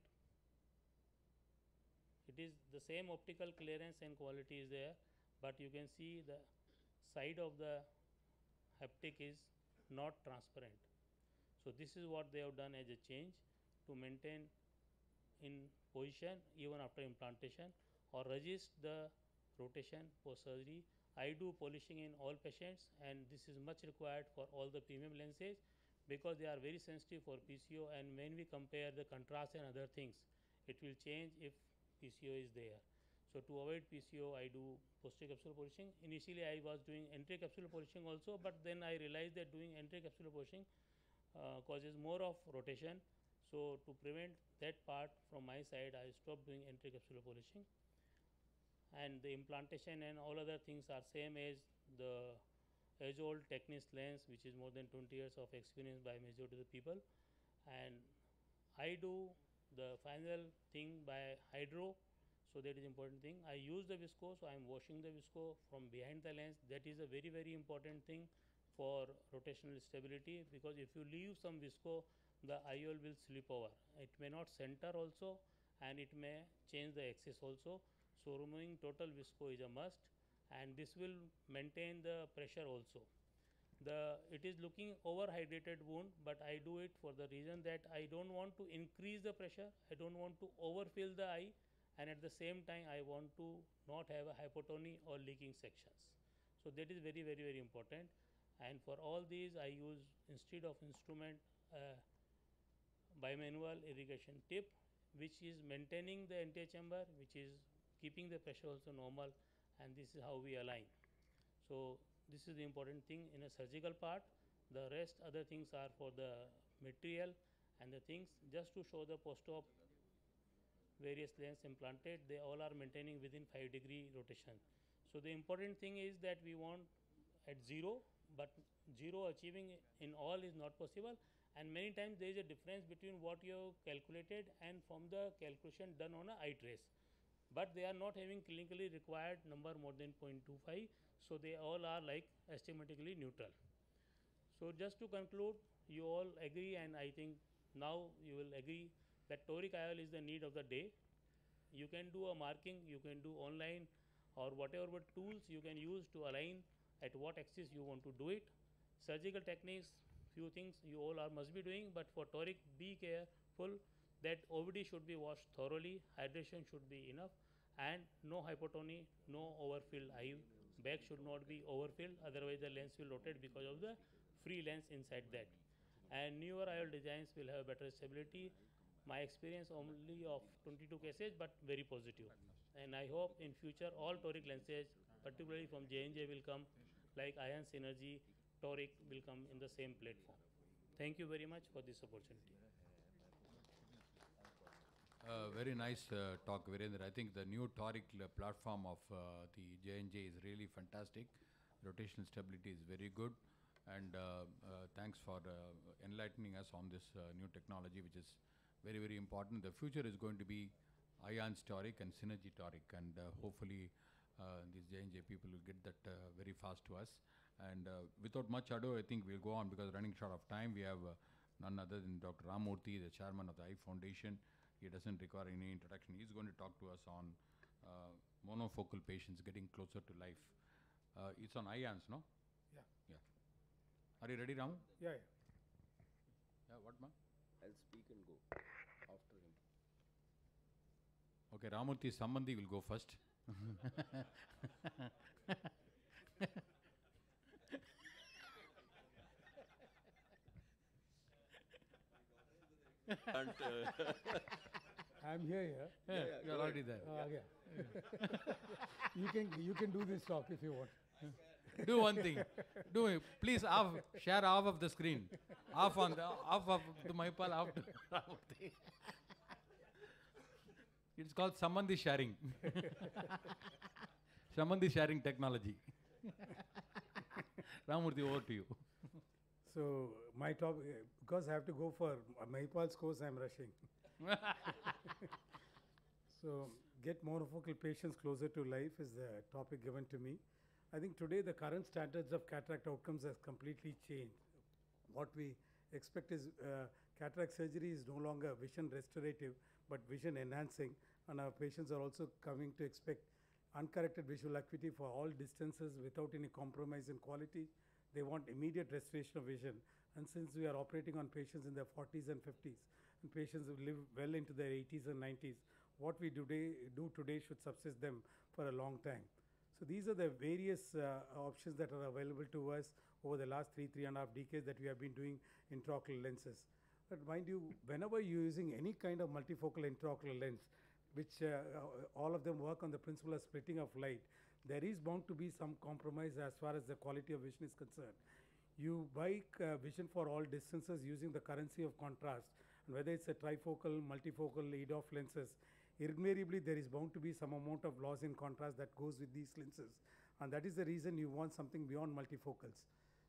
G: It is the same optical clearance and quality is there, but you can see the side of the haptic is not transparent. So this is what they have done as a change to maintain in position even after implantation, or resist the rotation post surgery. I do polishing in all patients, and this is much required for all the premium lenses, because they are very sensitive for P C O, and when we compare the contrast and other things, it will change if P C O is there. So to avoid P C O, I do posterior capsular polishing. Initially I was doing anterior capsular polishing also, but then I realized that doing anterior capsular polishing uh, causes more of rotation. So to prevent that part from my side, I stopped doing anterior capsular polishing. And the implantation and all other things are same as the age old Technis lens, which is more than twenty years of experience by majority of the people. And I do the final thing by hydro. So that is important thing. I use the visco, so I am washing the visco from behind the lens. That is a very very important thing for rotational stability, because if you leave some visco, the I O L will slip over. It may not center also, and it may change the axis also. So removing total visco is a must, and this will maintain the pressure also. The it is looking overhydrated wound, but I do it for the reason that I don't want to increase the pressure, I don't want to overfill the eye, and at the same time I want to not have a hypotony or leaking sections. So that is very very very important, and for all these I use, instead of instrument, uh, bimanual irrigation tip, which is maintaining the antechamber, which is keeping the pressure also normal, and this is how we align. So this is the important thing in a surgical part. The rest other things are for the material and the things, just to show the post-op various lens implanted, they all are maintaining within five degree rotation. So the important thing is that we want at zero, but zero achieving in all is not possible, and many times there is a difference between what you have calculated and from the calculation done on a eye trace, but they are not having clinically required number more than zero point two five, so they all are like estimatically neutral. So just to conclude, you all agree, and I think now you will agree that toric I O L is the need of the day. You can do a marking, you can do online, or whatever tools you can use to align at what axis you want to do it. Surgical techniques, few things you all are must be doing, but for toric, be careful that O V D should be washed thoroughly, hydration should be enough, and no hypotony, no overfilled eye. Bag should not be overfilled, otherwise the lens will rotate because of the free lens inside that. And newer I O L designs will have better stability. My experience only of twenty-two cases, but very positive. And I hope in future all toric lenses, particularly from J and J, will come, like Ion Synergy, toric will come in the same platform. Thank you very much for this opportunity.
C: Uh, very nice uh, talk, Virendra. I think the new toric uh, platform of uh, the J and J is really fantastic. Rotational stability is very good, and uh, uh, thanks for uh, enlightening us on this uh, new technology, which is very very important. The future is going to be Ions toric and Synergy toric, and uh, hopefully uh, these J and J people will get that uh, very fast to us. And uh, without much ado, I think we'll go on, because running short of time. We have uh, none other than Doctor Ramamurthy, the chairman of the Eye Foundation. He doesn't require any introduction. He's going to talk to us on uh, monofocal patients getting closer to life. Uh, it's on Ions, no?
H: Yeah.
C: Yeah. Are you ready, Ramu?
H: Yeah, yeah.
C: Yeah, what, ma?
I: I'll speak and go after him.
C: Okay, Ramamurthy Sambandhi will go first.
I: And, uh,
H: I'm here, yeah.
C: Yeah,
I: yeah,
C: you're
I: go
C: already
I: ahead.
C: there.
H: Uh, yeah. you can you can do this talk if you want.
C: Do one thing. Do it. Please off, share half of the screen. Off on the off of to Maipal, off to Ramamurthy. It's called Sambandhi sharing. Sambandhi sharing technology. Ramamurthy, over to you.
H: So my top, uh, because I have to go for Maipal's course, I'm rushing. So get monofocal patients closer to life is the topic given to me. I think today the current standards of cataract outcomes has completely changed. What we expect is uh, cataract surgery is no longer vision restorative, but vision enhancing, and our patients are also coming to expect uncorrected visual acuity for all distances without any compromise in quality. They want immediate restoration of vision, and since we are operating on patients in their forties and fifties, and patients who live well into their eighties and nineties, what we today, do today should subsist them for a long time. So these are the various uh, options that are available to us over the last three, three and a half decades that we have been doing intraocular lenses. But mind you, whenever you're using any kind of multifocal intraocular lens, which uh, all of them work on the principle of splitting of light, there is bound to be some compromise as far as the quality of vision is concerned. You buy uh, vision for all distances using the currency of contrast, and whether it's a trifocal, multifocal, E D O F lenses, invariably there is bound to be some amount of loss in contrast that goes with these lenses, and that is the reason you want something beyond multifocals.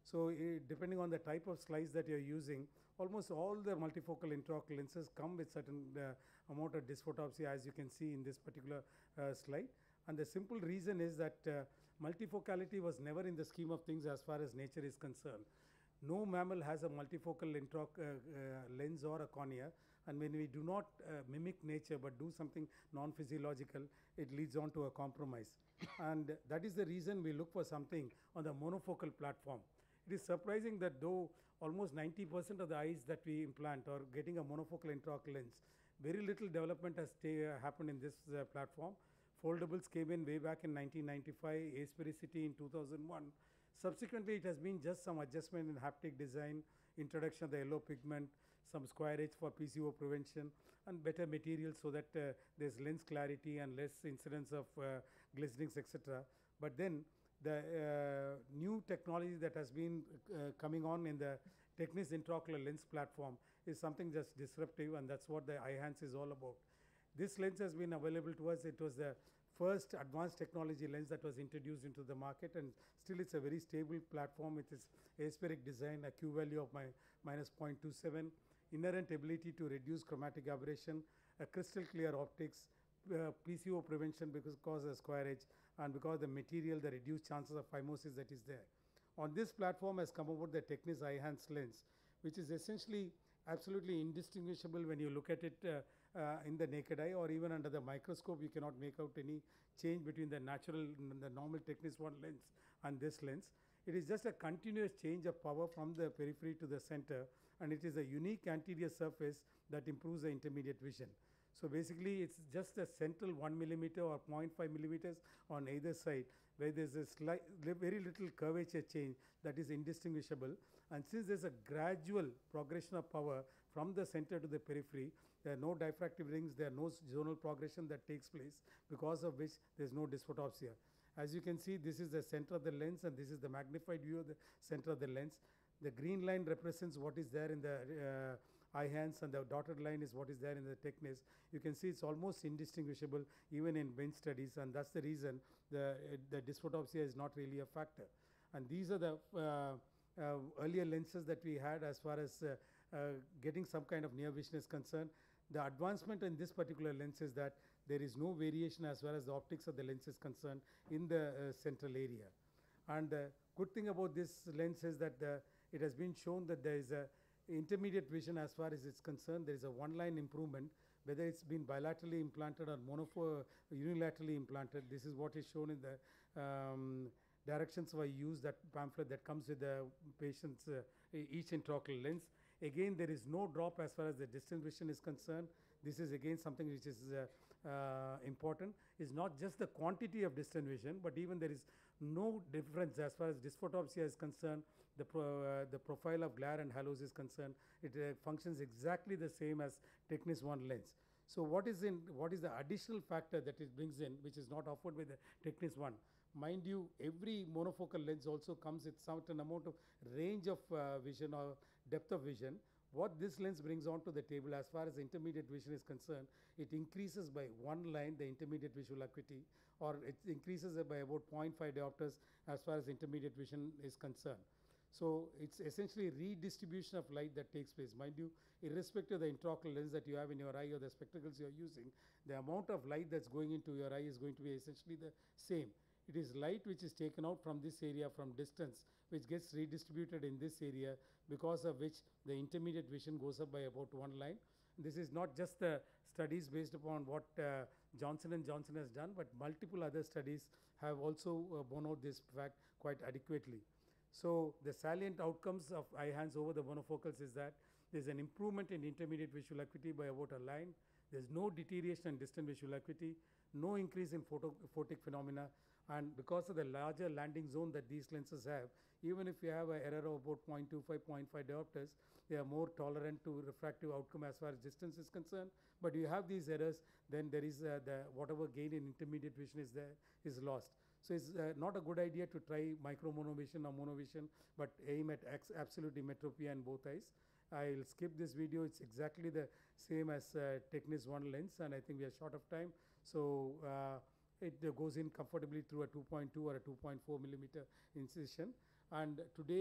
H: So eh, depending on the type of slice that you're using, almost all the multifocal intraocular lenses come with certain uh, amount of dysphotopsia, as you can see in this particular uh, slide. And the simple reason is that uh, multifocality was never in the scheme of things as far as nature is concerned. No mammal has a multifocal intraoc uh, uh, lens or a cornea, and when we do not uh, mimic nature but do something non-physiological, it leads on to a compromise. And that is the reason we look for something on the monofocal platform. It is surprising that though almost ninety percent of the eyes that we implant are getting a monofocal intraocular lens, very little development has uh, happened in this uh, platform. Foldables came in way back in nineteen ninety-five, Asphericity in two thousand one. Subsequently, it has been just some adjustment in haptic design, introduction of the yellow pigment, some square edge for P C O prevention, and better materials so that uh, there's lens clarity and less incidence of uh, glistenings, et cetera. But then the uh, new technology that has been uh, coming on in the Technis intraocular lens platform is something just disruptive, and that's what the Eyehance is all about. This lens has been available to us. It was the first advanced technology lens that was introduced into the market, and still it's a very stable platform with its aspheric design, a Q value of my minus zero point two seven, inherent ability to reduce chromatic aberration, a crystal clear optics, uh, P C O prevention because cause of square edge, and because the material, the reduced chances of phimosis that is there. On this platform has come about the Technis Eyehance lens, which is essentially absolutely indistinguishable when you look at it uh, uh, in the naked eye, or even under the microscope. You cannot make out any change between the natural, the normal Technis one lens and this lens. It is just a continuous change of power from the periphery to the center, and it is a unique anterior surface that improves the intermediate vision. So basically, it's just a central one millimeter or zero point five millimeters on either side, where there's a slight, very little curvature change that is indistinguishable. And since there's a gradual progression of power from the center to the periphery, there are no diffractive rings, there are no zonal progression that takes place, because of which there's no dysphotopsia. As you can see, this is the center of the lens, and this is the magnified view of the center of the lens. The green line represents what is there in the uh, Eyehance, and the dotted line is what is there in the Technis. You can see it's almost indistinguishable even in bench studies, and that's the reason the, uh, the dysphotopsia is not really a factor. And these are the uh, uh, earlier lenses that we had as far as uh, uh, getting some kind of near vision is concerned. The advancement in this particular lens is that there is no variation as far as the optics of the lens is concerned in the uh, central area. And the good thing about this lens is that the, it has been shown that there is a intermediate vision as far as it's concerned. There is a one line improvement, whether it's been bilaterally implanted or monofo unilaterally implanted. This is what is shown in the um, directions for use, that pamphlet that comes with the patient's uh, each intraocular lens. Again, there is no drop as far as the distance vision is concerned. This is again something which is uh, uh, important. It's not just the quantity of distant vision, but even there is no difference as far as dysphotopsia is concerned. The, pro, uh, the profile of glare and halos is concerned. It uh, functions exactly the same as Technis one lens. So what is in what is the additional factor that it brings in, which is not offered with the Technis one? Mind you, every monofocal lens also comes with certain amount of range of uh, vision or depth of vision. What this lens brings onto the table as far as intermediate vision is concerned, it increases by one line the intermediate visual acuity, or it increases it by about zero point five diopters as far as intermediate vision is concerned. So it's essentially redistribution of light that takes place. Mind you, irrespective of the intraocular lens that you have in your eye or the spectacles you are using, the amount of light that's going into your eye is going to be essentially the same. It is light which is taken out from this area from distance, which gets redistributed in this area, because of which the intermediate vision goes up by about one line. This is not just the studies based upon what uh, Johnson and Johnson has done, but multiple other studies have also uh, borne out this fact quite adequately. So the salient outcomes of Eyehance over the monofocals is that there's an improvement in intermediate visual acuity by about a line. There's no deterioration in distant visual acuity, no increase in photo photic phenomena, and because of the larger landing zone that these lenses have, even if you have an error of about zero point two five, zero point five diopters, they are more tolerant to refractive outcome as far as distance is concerned. But you have these errors, then there is uh, the whatever gain in intermediate vision is there is lost. So it's uh, not a good idea to try micro monovision or monovision, but aim at absolute emmetropia in both eyes. I'll skip this video. It's exactly the same as uh, Technis one lens, and I think we are short of time. So uh, it uh, goes in comfortably through a two point two or a two point four millimeter incision. And today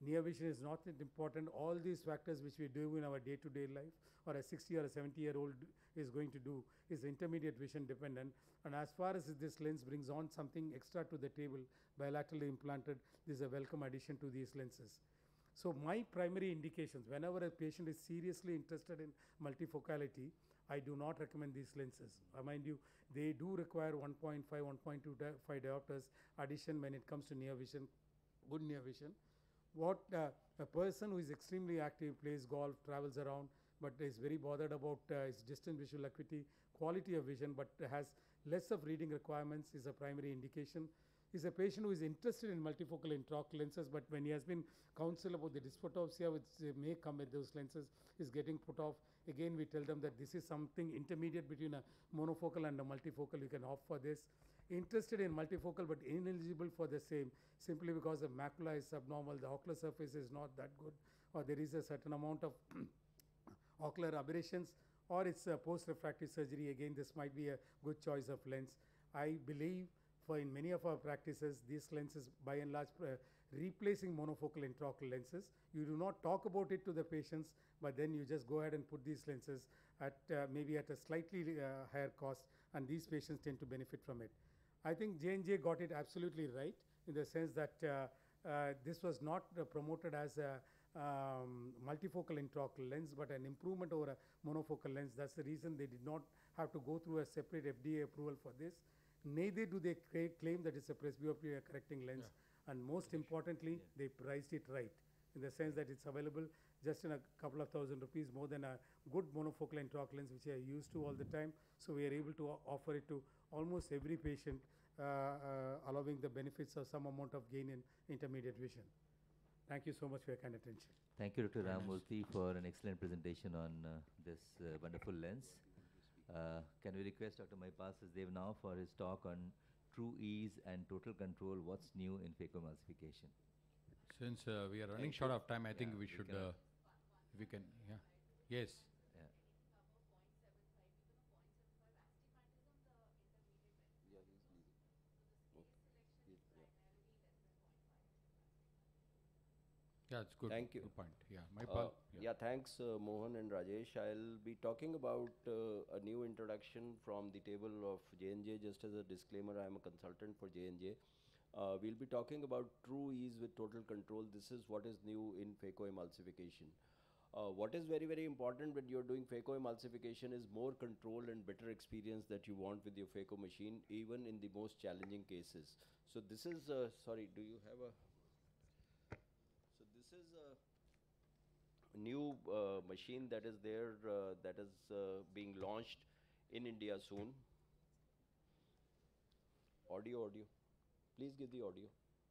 H: Near vision is not that important. All these factors which we do in our day-to-day life, or a sixty or a seventy year old is going to do, is intermediate vision dependent. And as far as this lens brings on something extra to the table, bilaterally implanted, this is a welcome addition to these lenses. So my primary indications, whenever a patient is seriously interested in multifocality, I do not recommend these lenses. Uh, mind you, they do require one point five, one point two five diopters addition when it comes to near vision, good near vision. What uh, a person who is extremely active, plays golf, travels around, but is very bothered about uh, his distant visual acuity, quality of vision, but has less of reading requirements, is a primary indication. Is a patient who is interested in multifocal intraocular lenses, but when he has been counseled about the dysphotopsia which uh, may come with those lenses, is getting put off. Again, we tell them that this is something intermediate between a monofocal and a multifocal. You can opt for this. Interested in multifocal but ineligible for the same, simply because the macula is subnormal, the ocular surface is not that good, or there is a certain amount of ocular aberrations, or it's a post-refractive surgery. Again, this might be a good choice of lens. I believe for in many of our practices, these lenses by and large uh, replacing monofocal intraocular lenses. You do not talk about it to the patients, but then you just go ahead and put these lenses at uh, maybe at a slightly uh, higher cost, and these patients tend to benefit from it. I think J and J got it absolutely right in the sense that uh, uh, this was not uh, promoted as a um, multifocal intraocular lens, but an improvement over a monofocal lens. That's the reason they did not have to go through a separate F D A approval for this. Neither do they claim that it's a presbyopia correcting lens. Yeah. And most importantly, yeah. they priced it right in the sense that it's available just in a couple of thousand rupees more than a good monofocal intraocular lens, which I used to all the time. So we are able to offer it to almost every patient, uh, uh, allowing the benefits of some amount of gain in intermediate vision. Thank you so much for your kind attention.
F: Thank you, Doctor Ramamurthy, for an excellent presentation on uh, this uh, wonderful lens. Uh, can we request Doctor Mahipal Sachdev now for his talk on true ease and total control, what's new in phacoemulsification?
C: Since uh, we are running
F: Thank
C: short
F: you.
C: of time, I think
F: Yeah,
C: we
F: we
C: should,
F: can-
C: uh, if we can, yeah. Yes.
F: Yeah.
I: Yeah, he's leaving. Okay. Yes, yeah.
C: Yeah, it's good.
I: Thank you.
C: Good point. Yeah, my
I: Uh,
C: part.
I: yeah, thanks, uh, Mohan and Rajesh. I'll be talking about uh, a new introduction from the table of J and J. Just as a disclaimer, I'm a consultant for J and J. Uh, we'll be talking about true ease with total control. This is what is new in phacoemulsification. Uh, what is very, very important when you're doing phacoemulsification is more control and better experience that you want with your phaco machine, even in the most challenging cases. So this is, uh, sorry, do you have a, so this is a new uh, machine that is there, uh, that is uh, being launched in India soon. Audio, audio. Please give the audio.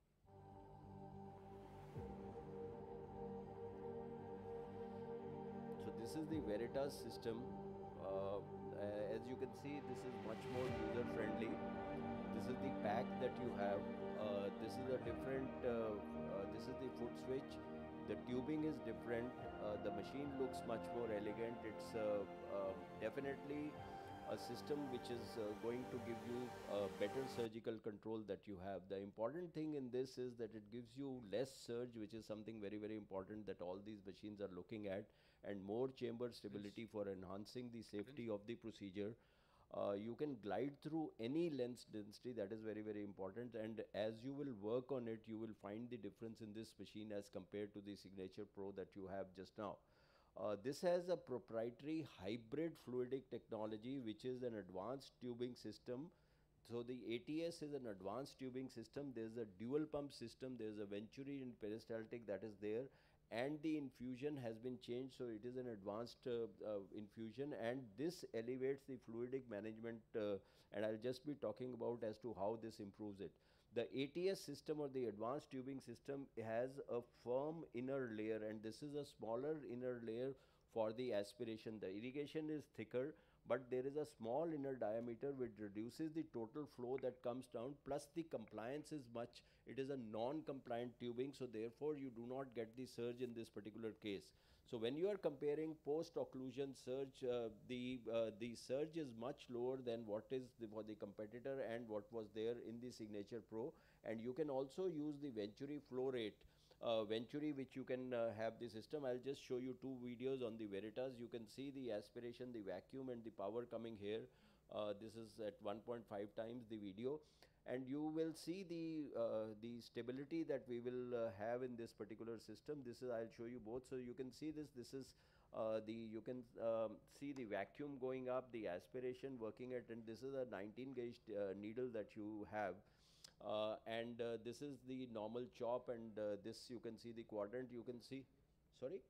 I: So this is the Veritas system. Uh, uh, as you can see, this is much more user friendly. This is the pack that you have. Uh, this is a different, uh, uh, this is the foot switch. The tubing is different. Uh, the machine looks much more elegant. It's uh, uh, definitely a system which is uh, going to give you uh, better surgical control that you have. The important thing in this is that it gives you less surge, which is something very, very important that all these machines are looking at, and more chamber stability for enhancing the safety of the procedure. Uh, you can glide through any lens density, that is very, very important, and as you will work on it, you will find the difference in this machine as compared to the Signature Pro that you have just now. Uh, this has a proprietary hybrid fluidic technology, which is an advanced tubing system. So the A T S is an advanced tubing system. There's a dual pump system. There's a Venturi and peristaltic that is there. And the infusion has been changed, so it is an advanced uh, uh, infusion, and this elevates the fluidic management, uh, and I'll just be talking about as to how this improves it. The A T S system, or the advanced tubing system, has a firm inner layer, and this is a smaller inner layer for the aspiration. The irrigation is thicker, but there is a small inner diameter which reduces the total flow that comes down, plus the compliance is much, it is a non-compliant tubing, so therefore you do not get the surge in this particular case. So when you are comparing post-occlusion surge, uh, the, uh, the surge is much lower than what is the, for the competitor and what was there in the Signature Pro, and you can also use the Venturi flow rate. uh, Venturi, which you can uh, have the system. I'll just show you two videos on the Veritas. You can see the aspiration, the vacuum, and the power coming here. Uh, this is at one point five times the video, and you will see the uh, the stability that we will uh, have in this particular system. This is, I'll show you both, so you can see this. This is uh, the you can um, see the vacuum going up, the aspiration working at, and this is a nineteen gauge uh, needle that you have. Uh, and uh, this is the normal chop, and uh, this you can see the quadrant. You can see, sorry,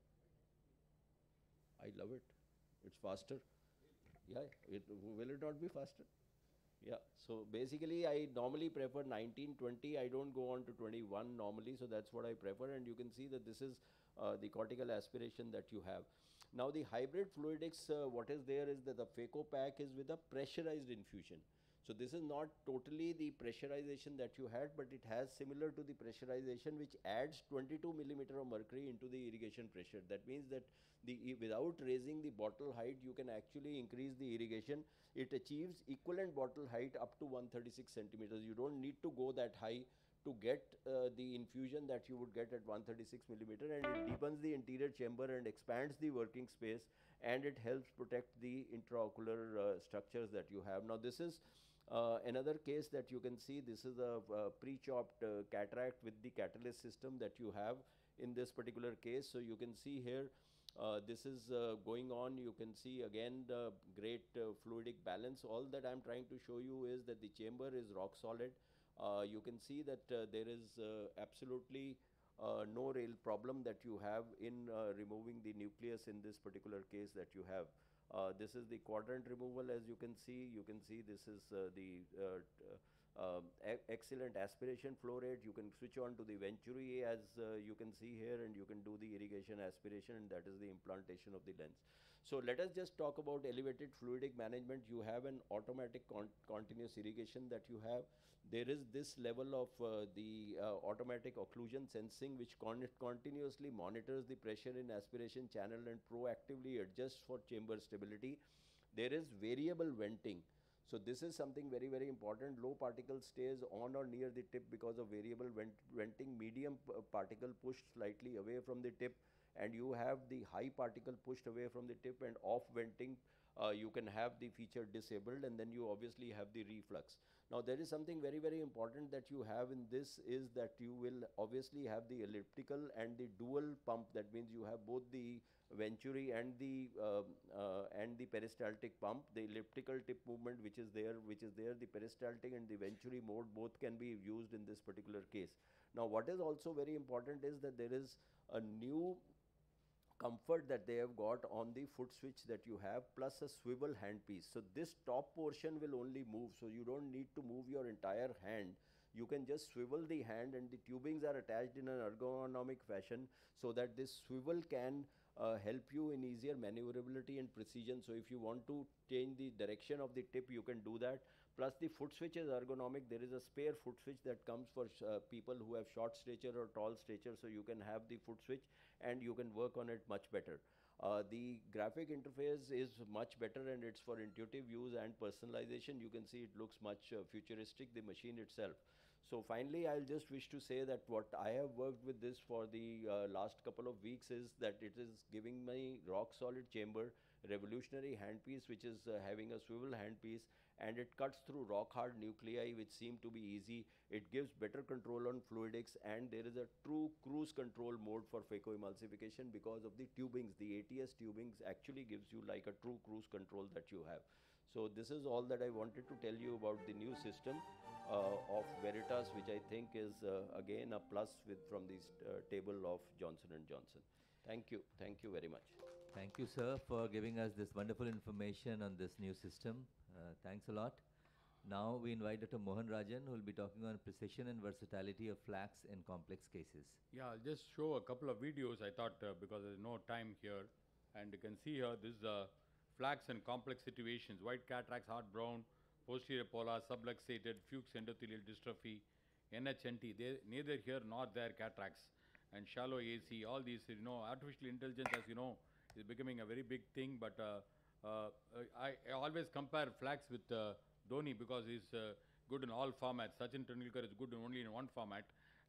I: I love it. It's faster. Yeah, it will it not be faster? Yeah. So basically, I normally prefer nineteen, twenty. I don't go on to twenty-one normally, so that's what I prefer. And you can see that this is uh, the cortical aspiration that you have. Now the hybrid fluidics, uh, what is there is that the phaco pack is with a pressurized infusion. So this is not totally the pressurization that you had, but it has similar to the pressurization, which adds twenty-two millimeter of mercury into the irrigation pressure. That means that the without raising the bottle height, you can actually increase the irrigation. It achieves equivalent bottle height up to one hundred thirty-six centimeters. You don't need to go that high to get uh, the infusion that you would get at one hundred thirty-six millimeter, and it deepens the interior chamber and expands the working space, and it helps protect the intraocular uh, structures that you have. Now this is Uh, another case that you can see. This is a, a pre-chopped uh, cataract with the catalyst system that you have in this particular case. So you can see here, uh, this is uh, going on. You can see again the great uh, fluidic balance. All that I'm trying to show you is that the chamber is rock solid. Uh, you can see that uh, there is uh, absolutely uh, no real problem that you have in uh, removing the nucleus in this particular case that you have. Uh, this is the quadrant removal. As you can see, you can see this is uh, the uh, uh, e excellent aspiration flow rate. You can switch on to the Venturi, as uh, you can see here, and you can do the irrigation aspiration, and that is the implantation of the lens. So let us just talk about elevated fluidic management. You have an automatic con continuous irrigation that you have. There is this level of uh, the uh, automatic occlusion sensing, which con continuously monitors the pressure in aspiration channel and proactively adjusts for chamber stability. There is variable venting. So this is something very, very important. Low particle stays on or near the tip because of variable vent venting. Medium particle pushed slightly away from the tip, and you have the high particle pushed away from the tip, and off venting. Uh, you can have the feature disabled, and then you obviously have the reflux. Now there is something very, very important that you have in this, is that you will obviously have the elliptical and the dual pump. That means you have both the Venturi and the uh, uh, and the peristaltic pump. The elliptical tip movement, which is there, which is there, the peristaltic and the Venturi mode, both can be used in this particular case. Now what is also very important is that there is a new comfort that they have got on the foot switch that you have, plus a swivel handpiece. So this top portion will only move, so you don't need to move your entire hand. You can just swivel the hand, and the tubings are attached in an ergonomic fashion, so that this swivel can uh, help you in easier maneuverability and precision. So if you want to change the direction of the tip, you can do that. Plus the foot switch is ergonomic. There is a spare foot switch that comes for uh, people who have short stature or tall stature, so you can have the foot switch and you can work on it much better. Uh, the graphic interface is much better, and it's for intuitive use and personalization. You can see it looks much uh, futuristic, the machine itself. So finally, I'll just wish to say that what I have worked with this for the uh, last couple of weeks is that it is giving me rock solid chamber, revolutionary handpiece, which is uh, having a swivel handpiece, and it cuts through rock hard nuclei, which seem to be easy. It gives better control on fluidics, and there is a true cruise control mode for phacoemulsification because of the tubings. The A T S tubings actually gives you like a true cruise control that you have. So this is all that I wanted to tell you about the new system uh, of Veritas, which I think is uh, again a plus with from this uh, table of Johnson and Johnson. Thank you. Thank you very much.
F: Thank you, sir, for giving us this wonderful information on this new system. Uh, thanks a lot. Now we invite Doctor Mohan Rajan, who will be talking on precision and versatility of flax in complex cases.
C: Yeah, I'll just show a couple of videos. I thought uh, because there's no time here, and you can see here this is uh, flax and complex situations: white cataracts, hard brown, posterior polar, subluxated, Fuchs endothelial dystrophy, N H N T. They neither here nor there cataracts, and shallow A C. All these, you know, artificial intelligence, as you know, is becoming a very big thing. But uh, uh, I, I always compare flax with uh, Dhoni because he's uh, good in all formats. Sachin Tendulkar is good only in one format,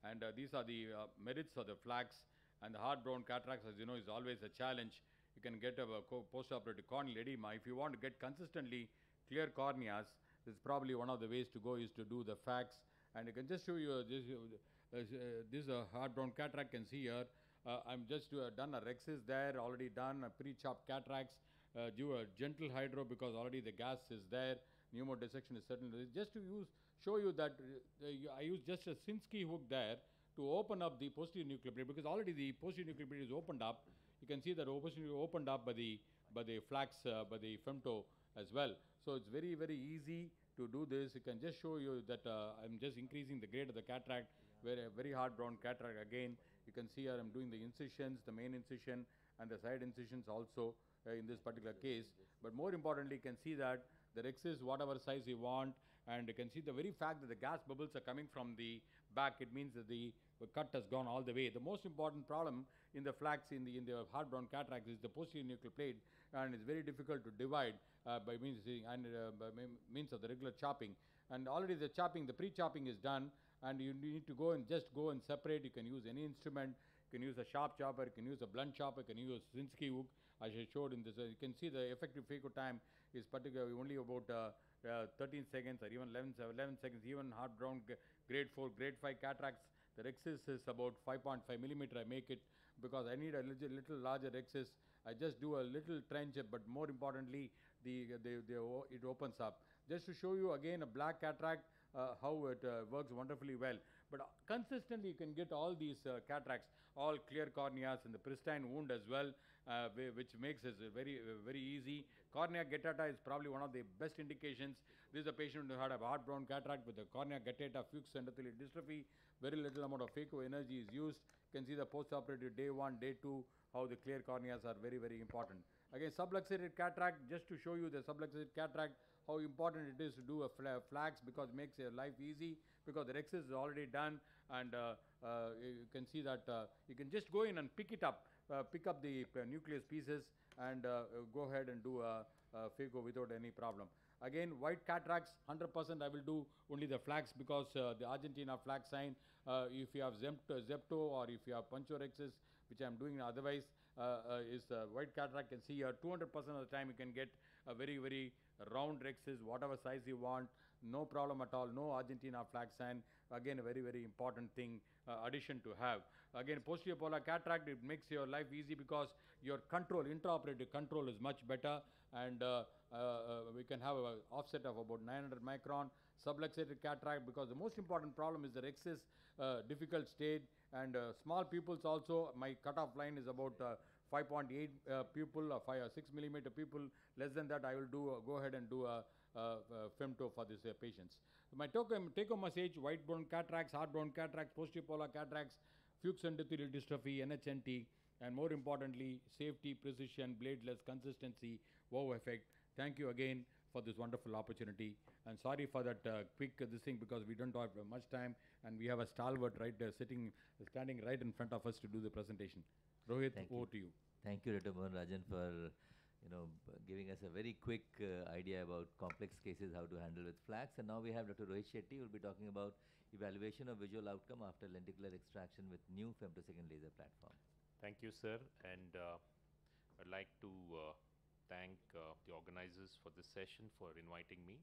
C: And uh, these are the uh, merits of the flax. And the hard brown cataracts, as you know, is always a challenge. You can get a, a post-operative corneal edema. If you want to get consistently clear corneas, this is probably one of the ways to go is to do the fax. And I can just show you uh, this. Uh, uh, this is a hard brown cataract. You can see here. Uh, I'm just uh, done a rexis there, already done a pre-chopped cataracts. Uh, do a gentle hydro because already the gas is there. Pneumodissection is certain. Just to use, show you that uh, I use just a Sinskey hook there to open up the posterior nuclear plate, because already the posterior nuclear plate is opened up. You can see that posterior opened up by the by the flax uh, by the femto as well. So it's very very easy to do this. You can just show you that uh, I'm just increasing the grade of the cataract. Very very hard brown cataract again. You can see here I'm doing the incisions, the main incision and the side incisions also uh, in this particular case. But more importantly, you can see that the rexis whatever size you want, and you can see the very fact that the gas bubbles are coming from the back. It means that the cut has gone all the way. The most important problem in the flax in the in the hard brown cataract is the posterior nuclear plate, and it's very difficult to divide uh, by means and uh, by means of the regular chopping. And already the chopping, the pre-chopping is done, and you need to go and just go and separate. You can use any instrument. You can use a sharp chopper. You can use a blunt chopper. You can use a Sinskey hook, as I showed in this. Uh, you can see the effective phaco time is particularly only about uh, uh, thirteen seconds or even eleven, eleven seconds. Even hard brown grade four, grade five cataracts, the rexis is about five point five millimeter. I make it because I need a little, little larger rexis. I just do a little trench, but more importantly, the, the, the it opens up. Just to show you again a black cataract, uh, how it uh, works wonderfully well. But uh, consistently you can get all these uh, cataracts, all clear corneas and the pristine wound as well, uh, which makes it very, uh, very easy. Cornea guttata is probably one of the best indications. This is a patient who had a hard brown cataract with a cornea guttata, fuchs endothelial dystrophy. Very little amount of phaco energy is used. You can see the post-operative day one, day two, how the clear corneas are very, very important. Again, subluxated cataract, just to show you the subluxated cataract, how important it is to do a fla flax, because it makes your life easy, because the rexis is already done, and uh, uh, you can see that uh, you can just go in and pick it up, uh, pick up the uh, nucleus pieces and uh, go ahead and do a, a phaco without any problem. Again, white cataracts, one hundred percent I will do only the flax, because uh, the Argentina flax sign, uh, if you have Zepto, Zepto or if you have Punchorexis, which I am doing otherwise, uh, uh, is uh, white cataract. You can see here two hundred percent of the time you can get a very, very round rexis, whatever size you want, no problem at all, no Argentina flax sign. Again, a very, very important thing, uh, addition to have. Again, posterior polar cataract, it makes your life easy because your control, intraoperative control is much better, and uh, uh, uh, we can have an offset of about nine hundred micron. Subluxated cataract, because the most important problem is the rexis, uh, difficult state, and uh, small pupils also. My cutoff line is about uh, five point eight uh, pupil or five or six millimeter pupil. Less than that, I will do uh, go ahead and do a, a, a femto for these uh, patients. My take-home message: white brown cataracts, hard brown cataracts, posterior polar cataracts, fuchs endothelial dystrophy, N H N T, and more importantly, safety, precision, bladeless, consistency, wow effect. Thank you again for this wonderful opportunity, and sorry for that uh, quick uh, this thing, because we don't have uh, much time, and we have a stalwart right there sitting, standing right in front of us to do the presentation. Rohit,
F: Thank
C: over
F: you.
C: to you.
F: Thank you, Doctor Mohan Rajan, for you know b- giving us a very quick uh, idea about complex cases, how to handle with flax. And now we have Doctor Rohit Shetty, who will be talking about evaluation of visual outcome after lenticular extraction with new femtosecond laser platform.
J: Thank you, sir. And uh, I'd like to uh, thank uh, the organizers for this session for inviting me.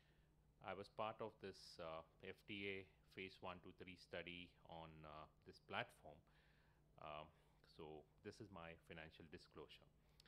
J: I was part of this uh, F D A phase one, two, three study on uh, this platform. Um, so this is my financial disclosure.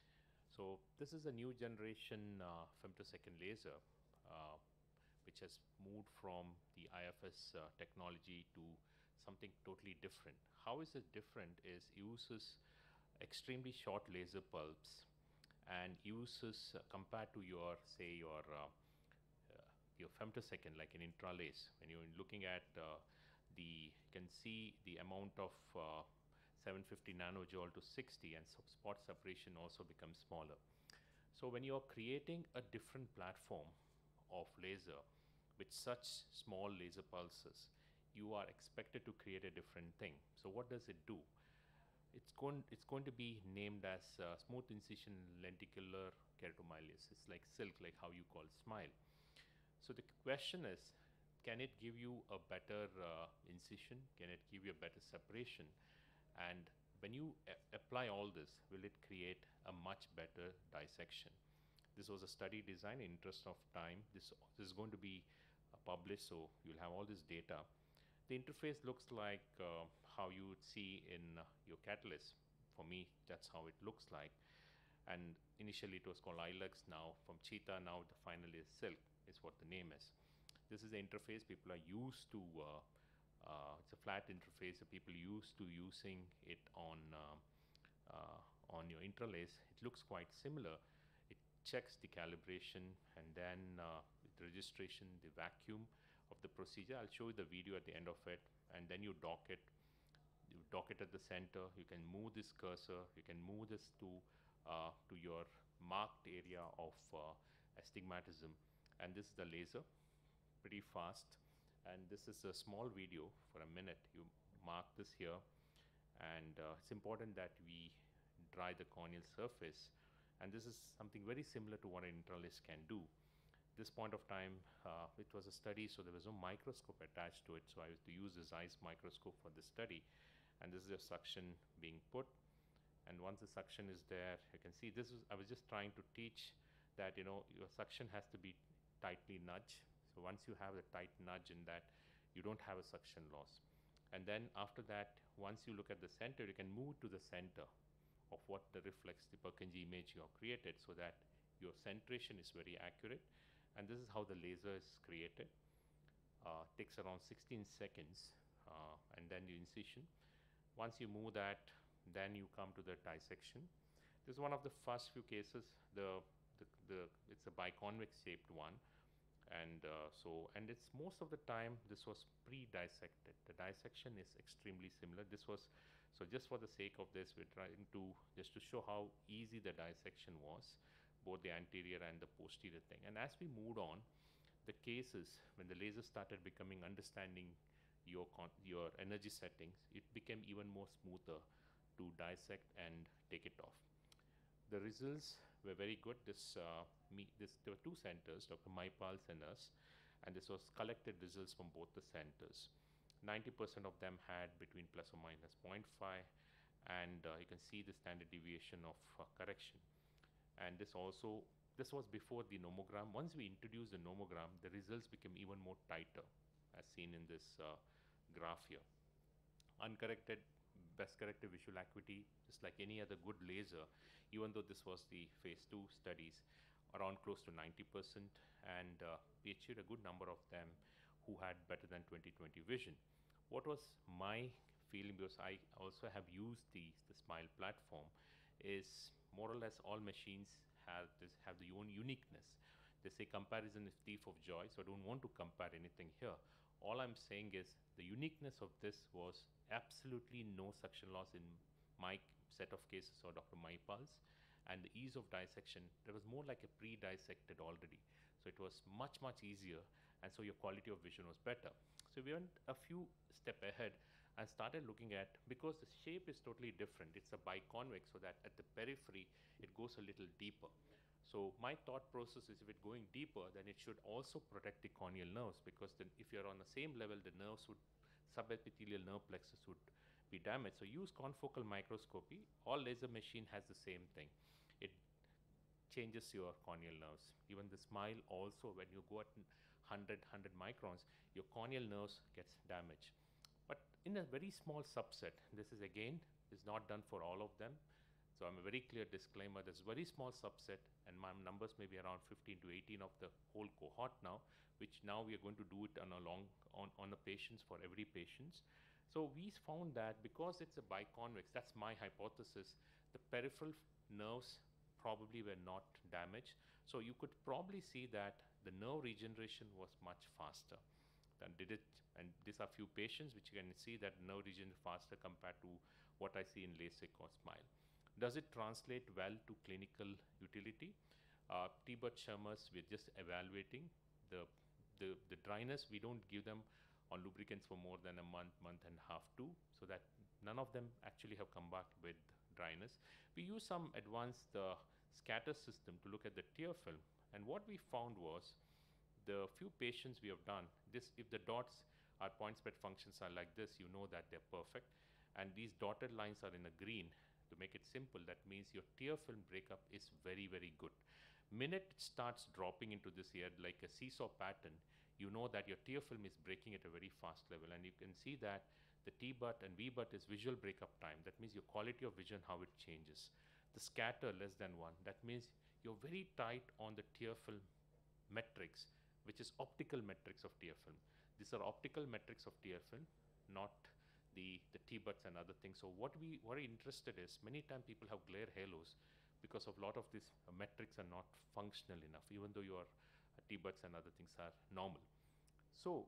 J: So this is a new generation uh, femtosecond laser, uh, which has moved from the I F S uh, technology to something totally different. How is it different is uses extremely short laser bulbs and uses uh, compared to your say your uh, uh, your femtosecond, like an intralace. When you're looking at uh, the you can see the amount of uh, seven fifty nanojoule to sixty, and so spot separation also becomes smaller. So when you're creating a different platform of laser with such small laser pulses, you are expected to create a different thing. So what does it do? It's going, it's going to be named as uh, smooth incision lenticular keratomyelitis. It's like silk, like how you call smile. So the question is, can it give you a better uh, incision? Can it give you a better separation? And when you apply all this, will it create a much better dissection? This was a study design. In interest of time, this, this is going to be uh, published, so you'll have all this data. The interface looks like uh, how you would see in uh, your Catalyst. For me, that's how it looks like. And initially it was called Ilux. Now from Cheetah, now the final is Silk, is what the name is. This is the interface people are used to. Uh, uh, it's a flat interface. So people used to using it on uh, uh, on your interlace. It looks quite similar. It checks the calibration and then uh, with registration, the vacuum of the procedure. I'll show you the video at the end of it, and then you dock it. You dock it at the center. You can move this cursor. You can move this to uh, to your marked area of uh, astigmatism, and this is the laser, pretty fast. And this is a small video for a minute. You mark this here, and uh, it's important that we dry the corneal surface, and this is something very similar to what an intralis can do. This point of time, uh, it was a study, so there was no microscope attached to it, so I used to use the Zeiss microscope for this study. And this is a suction being put, and once the suction is there, you can see this is, I was just trying to teach that, you know, your suction has to be tightly nudged. So once you have a tight nudge in that, you don't have a suction loss. And then after that, once you look at the center, you can move to the center of what the reflex, the Purkinje image you have created, so that your centration is very accurate. And this is how the laser is created. Uh, takes around sixteen seconds, uh, and then the incision. Once you move that, then you come to the dissection. This is one of the first few cases. The, the, the it's a biconvex shaped one. And uh, so, and it's most of the time this was pre-dissected. The dissection is extremely similar. This was, so just for the sake of this, we're trying to, just to show how easy the dissection was, both the anterior and the posterior thing. And as we moved on, the cases, when the laser started becoming understanding your, con your energy settings, it became even more smoother to dissect and take it off. The results were very good. This, uh, me, this, there were two centers, Doctor Maipals and us, and this was collected results from both the centers. ninety percent of them had between plus or minus zero point five, and uh, you can see the standard deviation of uh, correction. And this also, this was before the nomogram. Once we introduced the nomogram, the results became even more tighter, as seen in this uh, graph here. Uncorrected, best corrected visual acuity, just like any other good laser, even though this was the phase two studies, around close to ninety percent, and uh, we achieved a good number of them who had better than twenty twenty vision. What was my feeling, because I also have used the, the SMILE platform, is more or less all machines have this, have the own uniqueness. They say comparison is thief of joy, so I don't want to compare anything here. All I'm saying is the uniqueness of this was absolutely no suction loss in my set of cases or Doctor Maipal's, and the ease of dissection, there was more like a pre-dissected already. So it was much, much easier, and so your quality of vision was better. So we went a few step ahead and started looking at, because the shape is totally different, it's a biconvex, so that at the periphery, it goes a little deeper. So my thought process is, if it's going deeper, then it should also protect the corneal nerves, because then if you're on the same level, the nerves would, subepithelial nerve plexus would be damaged. So use confocal microscopy. All laser machine has the same thing. It changes your corneal nerves. Even the SMILE also, when you go at one hundred, one hundred microns, your corneal nerves gets damaged. But in a very small subset, this is again, is not done for all of them. So I'm a very clear disclaimer, there's a very small subset, and my numbers may be around fifteen to eighteen of the whole cohort now, which now we are going to do it on a long, on, on a patients for every patients. So we found that because it's a biconvex, that's my hypothesis, the peripheral nerves probably were not damaged. So you could probably see that the nerve regeneration was much faster than did it. And these are few patients which you can see that nerve regeneration faster compared to what I see in LASIK or SMILE. Does it translate well to clinical utility? Uh, T-Bud Shermers, we're just evaluating the, the, the dryness. We don't give them on lubricants for more than a month, month and a half too, so that none of them actually have come back with dryness. We use some advanced uh, scatter system to look at the tear film, and what we found was the few patients we have done, this if the dots are point spread functions are like this, you know that they're perfect. And these dotted lines are in a green. To make it simple, that means your tear film breakup is very, very good. Minute it starts dropping into this here like a seesaw pattern, you know that your tear film is breaking at a very fast level. And you can see that the T but and V but is visual breakup time. That means your quality of vision, how it changes. The scatter less than one, that means you're very tight on the tear film metrics, which is optical metrics of tear film. These are optical metrics of tear film, not the, the T buts and other things. So what we what are interested is, many times people have glare halos because of a lot of these uh, metrics are not functional enough, even though your uh, T buts and other things are normal. So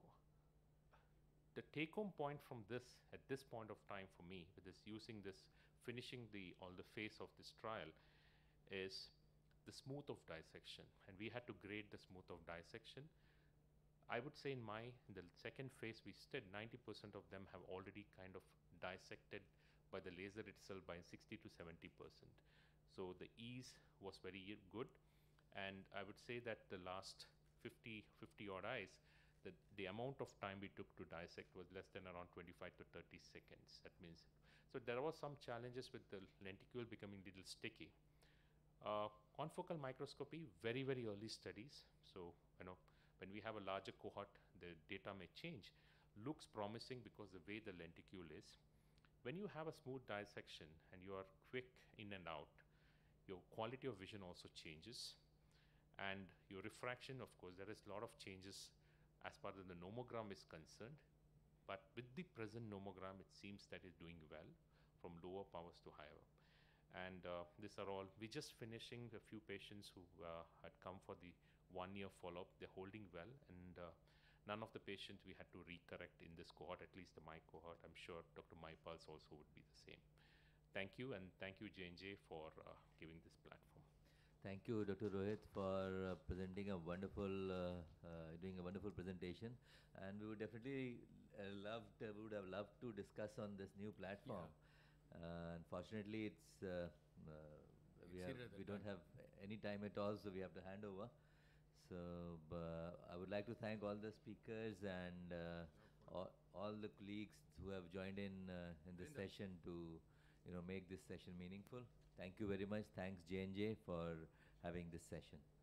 J: the take home point from this at this point of time for me, with this using this, finishing the all the phase of this trial, is the smooth of dissection. And we had to grade the smooth of dissection. I would say in my, in the second phase we did, ninety percent of them have already kind of dissected by the laser itself by sixty to seventy percent. So the ease was very good. And I would say that the last fifty, fifty odd eyes, the, the amount of time we took to dissect was less than around twenty-five to thirty seconds. That means, so there was some challenges with the lenticule becoming little sticky. Uh, confocal microscopy, very, very early studies. So, you know, when we have a larger cohort, the data may change. Looks promising because the way the lenticule is. When you have a smooth dissection and you are quick in and out, your quality of vision also changes. And your refraction, of course, there is a lot of changes as far as the nomogram is concerned. But with the present nomogram, it seems that it's doing well from lower powers to higher. And uh, these are all, we're just finishing a few patients who uh, had come for the one year follow-up. They're holding well, and uh, none of the patients we had to recorrect in this cohort, at least the my cohort. I'm sure Doctor Maipal's also would be the same. Thank you, and thank you J and J for uh, giving this platform.
F: Thank you, Doctor Rohit, for uh, presenting a wonderful, uh, uh, doing a wonderful presentation. And we would definitely uh, loved, uh, we would have loved to discuss on this new platform. Yeah. Uh, unfortunately, it's uh, uh, we have we don't have any time at all, so we have to hand over. So uh, I would like to thank all the speakers and uh, all, all the colleagues who have joined in uh, in this session to, you know, make this session meaningful. Thank you very much. Thanks J and J for having this session.